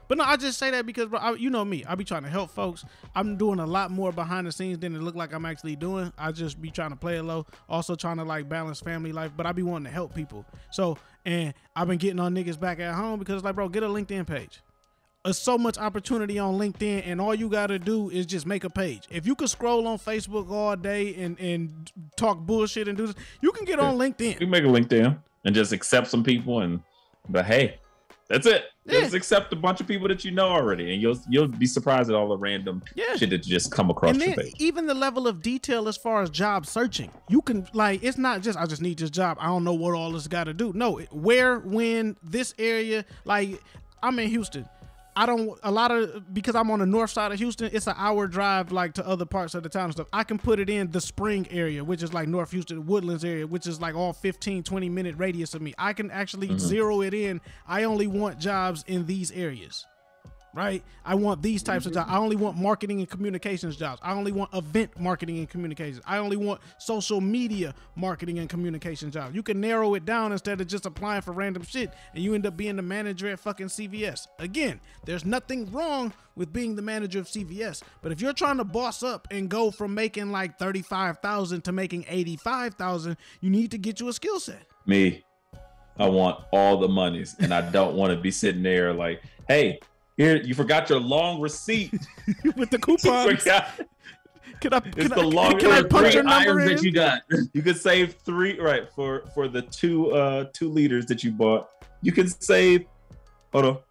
But no, I just say that because, bro, I, you know me. I be trying to help folks. I'm doing a lot more behind the scenes than it look like I'm actually doing. I just be trying to play it low. Also trying to like balance family life, but I be wanting to help people. So, and I've been getting on niggas back at home because like, bro, get a LinkedIn page. There's so much opportunity on LinkedIn, and all you got to do is just make a page. If you could scroll on Facebook all day and, and talk bullshit and do this, you can get yeah. on LinkedIn. You can make a LinkedIn and just accept some people, and but hey, that's it. Yeah. Just accept a bunch of people that you know already, and you'll you'll be surprised at all the random yeah. shit that you just come across. And then your page. Even the level of detail as far as job searching, you can like it's not just I just need this job. I don't know what all this got to do. No, where, when, this area. Like I'm in Houston. I don't a lot of because I'm on the north side of Houston. It's an hour drive like to other parts of the town and stuff. I can put it in the Spring area, which is like North Houston, Woodlands area, which is like all fifteen, twenty minute radius of me. I can actually mm-hmm. zero it in. I only want jobs in these areas, right? I want these types mm-hmm. of jobs. I only want marketing and communications jobs. I only want event marketing and communications. I only want social media marketing and communication jobs. You can narrow it down instead of just applying for random shit and you end up being the manager at fucking C V S. Again, there's nothing wrong with being the manager of C V S, but if you're trying to boss up and go from making like thirty-five thousand to making eighty-five thousand, you need to get you a skill set. Me, I want all the monies, and I don't want to be sitting there like, hey, here, you forgot your long receipt with the coupons. Can I, can it's I, the long can I punch your number in? That you got. You could save three right for for the two uh two liters that you bought. You can save. Hold on.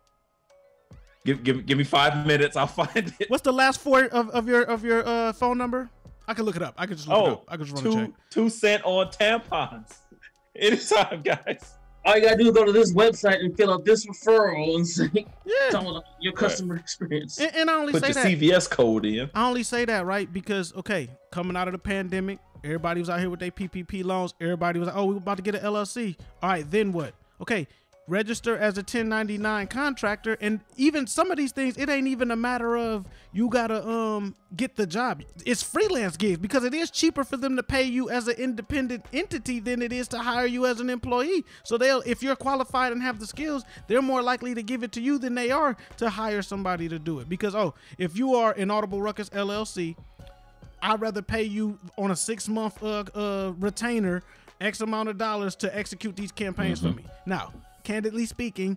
Give give give me five minutes. I'll find it. What's the last four of, of your of your uh phone number? I can look it up. I can just look oh, it up. I can just run two, a check. Two cent on tampons. Anytime, guys. All you gotta do is go to this website and fill out this referral and say, yeah, tell them your customer right. experience. And, and I only Put say your that C V S code in. I only say that right because okay, coming out of the pandemic, everybody was out here with their P P P loans. Everybody was like, oh, we were about to get an L L C. All right, then what? Okay, register as a ten ninety-nine contractor, and even some of these things, it ain't even a matter of you gotta um get the job. It's freelance gigs because it is cheaper for them to pay you as an independent entity than it is to hire you as an employee. So they'll, if you're qualified and have the skills, they're more likely to give it to you than they are to hire somebody to do it. Because oh, if you are an Audible Ruckus L L C, I'd rather pay you on a six month uh, uh retainer X amount of dollars to execute these campaigns mm-hmm. for me. Now, candidly speaking,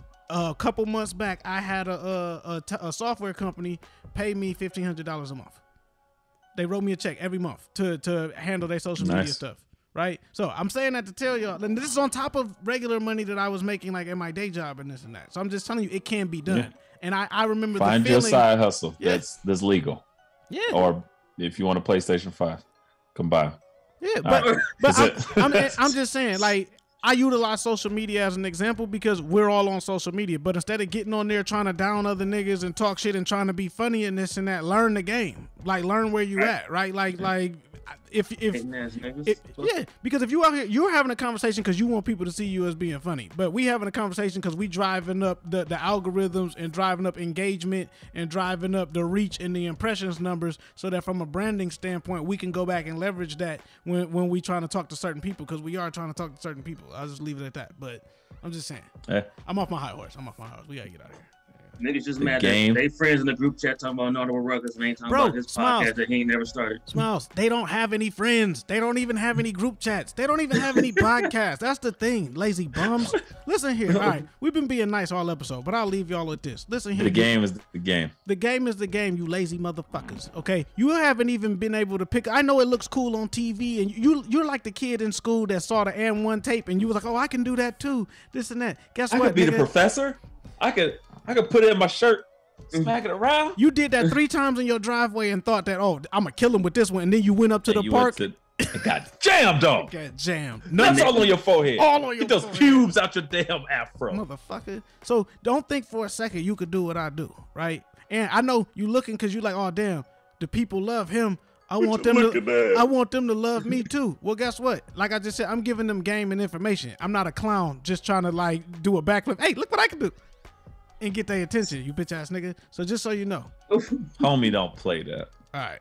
a couple months back, I had a a, a, t- a software company pay me fifteen hundred dollars a month. They wrote me a check every month to to handle their social nice. media stuff, right? So I'm saying that to tell y'all, and this is on top of regular money that I was making like at my day job and this and that. So I'm just telling you, it can be done. Yeah. And I, I remember find the feeling, your side hustle yeah. that's that's legal. Yeah. Or if you want a PlayStation five, come by. Yeah, but right. but I'm, I'm, I'm just saying, like, I utilize social media as an example because we're all on social media. But instead of getting on there trying to down other niggas and talk shit and trying to be funny and this and that, learn the game. Like, learn where you at, right? Like, like if if, if yeah, because if you out here, you're having a conversation because you want people to see you as being funny. But we having a conversation because we driving up the, the algorithms and driving up engagement and driving up the reach and the impressions numbers so that from a branding standpoint, we can go back and leverage that when, when we trying to talk to certain people because we are trying to talk to certain people. I'll just leave it at that. But I'm just saying, yeah. I'm off my high horse. I'm off my high horse. We got to get out of here. Niggas just the mad that they friends in the group chat talking about Audible Ruckus and ain't talking Bro, about his Smiles. podcast that he ain't never started. Smiles, they don't have any friends. They don't even have any group chats. They don't even have any podcasts. That's the thing, lazy bums. Listen here. All right, we've been being nice all episode, but I'll leave y'all with this. Listen here. The game is the game. The game is the game, you lazy motherfuckers. Okay, you haven't even been able to pick. I know it looks cool on T V, and you you're like the kid in school that saw the and one tape, and you was like, oh, I can do that too. This and that. Guess I what? I could be nigga? the professor. I could I could put it in my shirt. Smack it around. You did that three times in your driveway and thought that, oh, I'm gonna kill him with this one, and then you went up to and the park. To, it got jammed on. Got jammed. That's all on your forehead. All on your Get those forehead. pubes out your damn afro, motherfucker. So don't think for a second you could do what I do, right? And I know you looking because you like, oh damn, the people love him. I what want them to. at? I want them to love me too. Well, guess what? Like I just said, I'm giving them game and information. I'm not a clown just trying to like do a backflip. Hey, look what I can do. And get their attention, you bitch ass nigga. So just so you know, homie, don't play that. All right,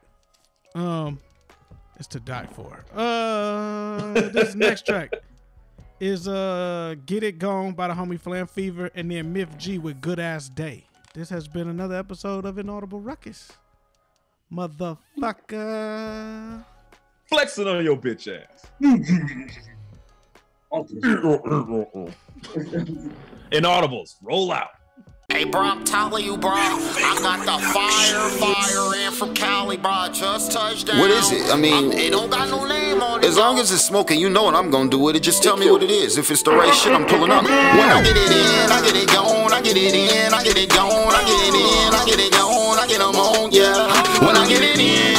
um, it's to die for. Uh, this next track is uh "Get It Gone" by the homie Flam Fever, and then Myth G with "Good Ass Day." This has been another episode of Inaudible Ruckus. Motherfucker. Flexing on your bitch ass. Inaudibles, roll out. Hey, bro, I'm telling you, bro. I got the fire, fire in from Cali, bro. Just touched down. What is it? I mean, I'm, it don't got no name on it. As long as it's smoking, you know what I'm gonna do with it. Just tell me what it is. If it's the right shit, I'm pulling up. When I get it in, I get it gone. I get it in, I get it gone. I get it in, I get it gone. I get them on, yeah. When I get it in,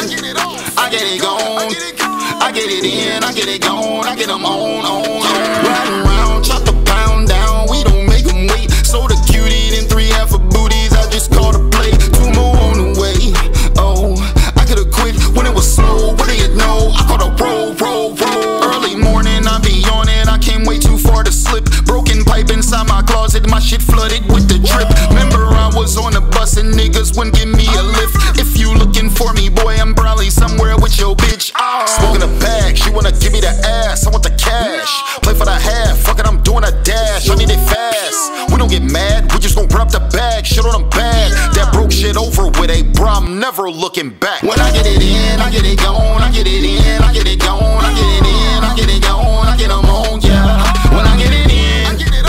I get it gone. I get it in, I get it gone. I get them on, on, on. Riding around, chop the pound down. We don't make them wait. So the cutie and three half of booties, I just called a play. Two more on the way. Oh, I could've quit when it was slow. What do you know? I caught a roll, roll, roll. Early morning, I be on it. I came way too far to slip. Broken pipe inside my closet. My shit flooded with the drip. Remember I was on the bus and niggas wouldn't give me a lift. If you looking for me, boy, I'm probably somewhere with your bitch. Oh. Smoking a bag, she wanna give me the ass. I want the cash. Play for the half. Fuck it, I'm doing a dash. I need it fast. We don't get mad, we just gon' grab the bag. Shit on them bad. That broke shit over with a bro, I'm never looking back. When I get it in, I get it gone. I get it in, I get it gone. I get it in, I get it gone. I get them on, yeah. When I get it in, I get it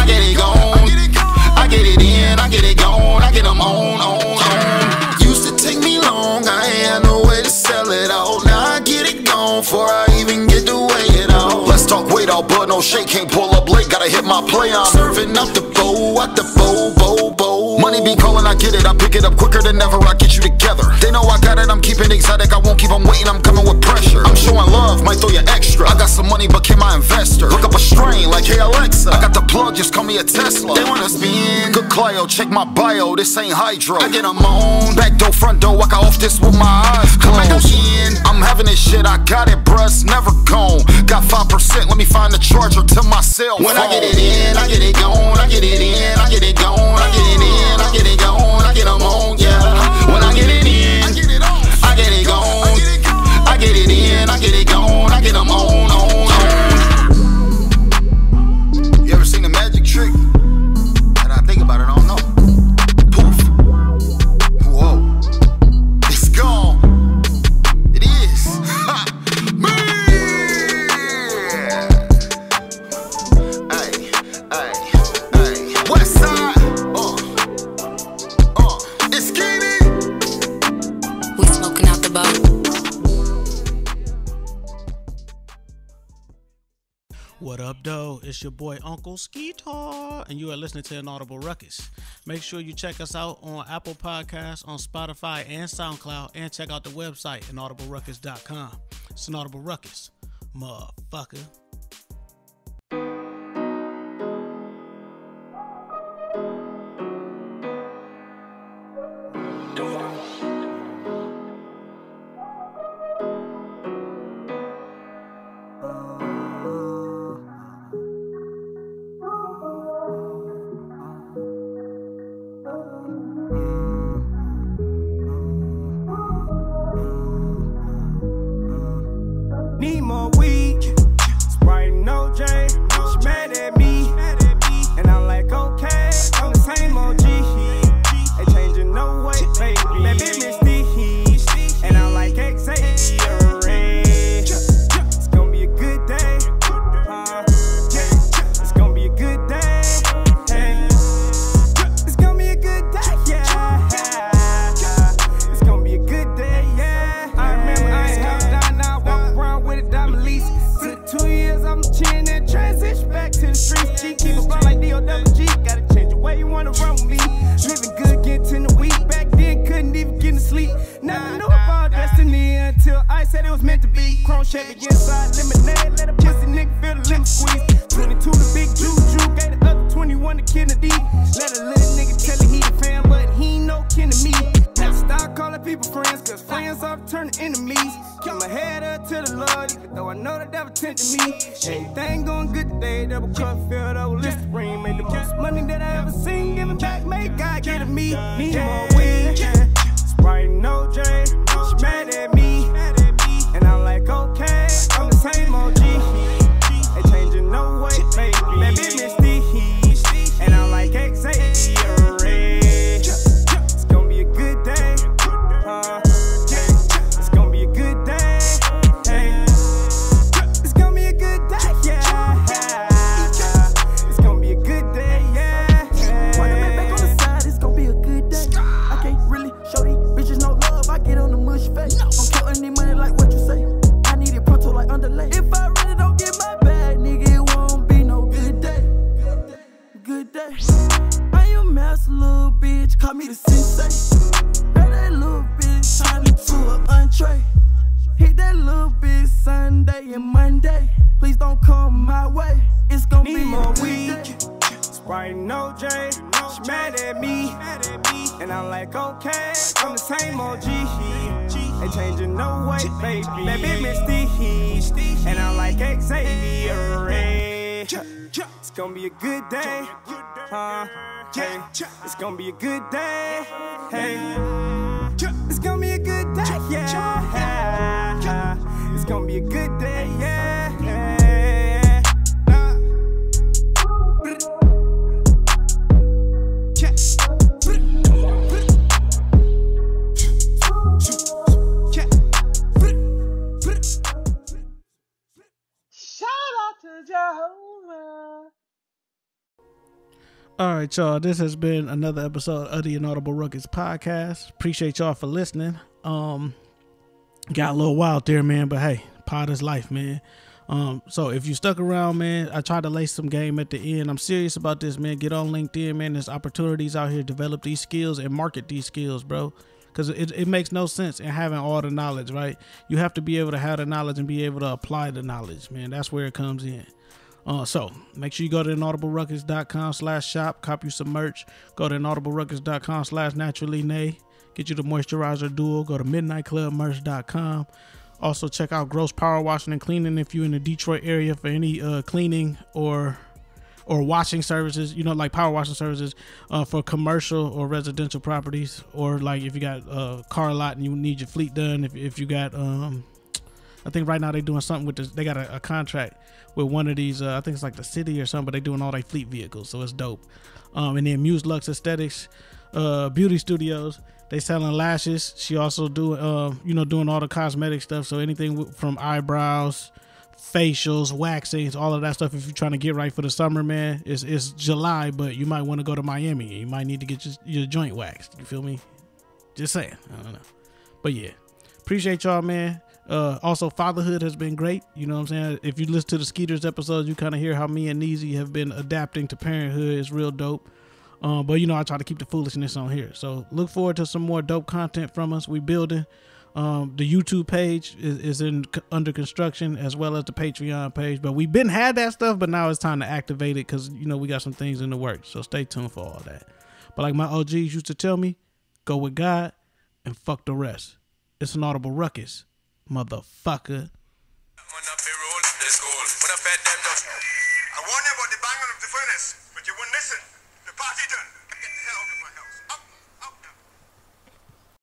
gone. I get it in, I get it gone. I get them on, on, on. Used to take me long, I ain't had no way to sell it all. Now I get it gone before I even get to weigh it out. Let's talk weight out, but no shake, can't pull up late. Gotta hit my play on. Serving up the bow, at the bow, bow, bow. Money be calling, I get it, I pick it up quicker than ever. I get you together. They know I got it, I'm keeping exotic. I won't keep them waiting, I'm coming with pressure. I'm showing love, might throw you extra. I got some money, but can my investor? Look up a strain like, hey Alexa, I got the plug, just call me a Tesla. They wanna spin, good Clio, check my bio, this ain't hydro. I get them on, back door, front door, walk off this with my eyes closed. I'm having this shit, I got it, bruh, it's never gone. Got five percent, let me find the charger to my cell phone. When I get it in, I get it gone. I get it in, I get it gone. I get it in, I get it gone. I get them on, yeah. When I get it in, I get it gone. I get it in, I get it gone. I get them on, on, on. You ever seen a magic trick? And I think about it, I don't know. Poof. Whoa. It's gone. It is. Ha. Man. Hey, hey, hey. West side. Uh. Uh. It's skinny. We smoking out the boat. What up, though? It's your boy Uncle Skeetar, and you are listening to Inaudible Ruckus. Make sure you check us out on Apple Podcasts, on Spotify, and SoundCloud, and check out the website, inaudible ruckus dot com. It's Inaudible Ruckus, motherfucker. Need more weed, Sprite and O J. She mad at me, and I'm like, okay, I'm the same O G. Ain't changing no way, baby. That bitch Misty, and I'm like, Xavier. It's gonna be a good day, uh, it's gonna be a good day. Hey. It's gonna be a good day, yeah. It's gonna be a good day, yeah. I remember I ain't held down, now I walk around with a diamond lease. Took two years, I'm chilling and transition back to the streets. G keep it fun like D O W G. Gotta change the way you wanna run with me. Living good, getting the week. Back then, couldn't even get to sleep. Never knew about destiny until I said it was meant to be. Chrome Chevy inside lemonade, let a pussy nigga feel the lemon squeeze. twenty-two the big juju, gave the other twenty-one to Kennedy. Let a little nigga tell it he the fan, but he ain't no kin to me. Never stop calling people friends, cause friends are turning enemies. Keep my head up to the Lord, even though I know the devil tempted me. Everything going good today, double cup filled up with Listerine. Made the most money that I ever seen, giving back, made God give to me. Need more weed, Sprite and O J. She mad at me, and I'm like, okay, I'm the same O G. Ain't changing no way, baby. That bitch Misty, and I'm like, Xavier. say. Girl, that little bitch turn into an entree. Hit that little bitch Sunday and Monday. Please don't come my way. It's gonna Need be more week. Sprite and O J, she mad at me, and I'm like, okay, I'm the same O G. Ain't changing no way, baby. That bitch Misty, and I'm like Xavier. It's gonna be a good day, huh? Hey, it's gonna be a good day. Hey, it's gonna be a good day, yeah. It's gonna be a good day, yeah. Jehovah. All right, y'all. This has been another episode of the Inaudible Ruckus podcast. Appreciate y'all for listening. Um, got a little wild there, man, but hey, pod is life, man. Um, so if you stuck around, man, I tried to lay some game at the end. I'm serious about this, man. Get on LinkedIn, man. There's opportunities out here. Develop these skills and market these skills, bro. Because it, it makes no sense in having all the knowledge, right? You have to be able to have the knowledge and be able to apply the knowledge, man. That's where it comes in. Uh, so make sure you go to inaudibleruckus.com slash shop, cop you some merch. Go to inaudibleruckus.com slash naturally nay. Get you the moisturizer duo. Go to midnight club merch dot com. Also check out Gross Power Washing and Cleaning if you're in the Detroit area for any uh, cleaning or or washing services, you know, like power washing services uh, for commercial or residential properties, or like if you got a car lot and you need your fleet done. If, if you got, um, I think right now they're doing something with this. They got a, a contract with one of these, uh, I think it's like the city or something, but they're doing all their fleet vehicles. So it's dope. Um, and then Muse Lux Aesthetics, uh, beauty studios, they selling lashes. She also do, uh, you know, doing all the cosmetic stuff. So anything from eyebrows, facials, waxings, all of that stuff. If you're trying to get right for the summer, man, it's, it's July, but you might want to go to Miami. You might need to get your, your joint waxed. You feel me? Just saying. I don't know. But yeah, appreciate y'all, man. Uh, also, fatherhood has been great. You know what I'm saying? If you listen to the Skeeters episodes, you kind of hear how me and Neezy have been adapting to parenthood. It's real dope. Um, but, you know, I try to keep the foolishness on here. So look forward to some more dope content from us. We building. Um, the YouTube page is, is in under construction, as well as the Patreon page. But we've been had that stuff, but now it's time to activate it because, you know, we got some things in the works. So stay tuned for all that. But like my O Gs used to tell me, go with God and fuck the rest. It's an Audible Ruckus, motherfucker.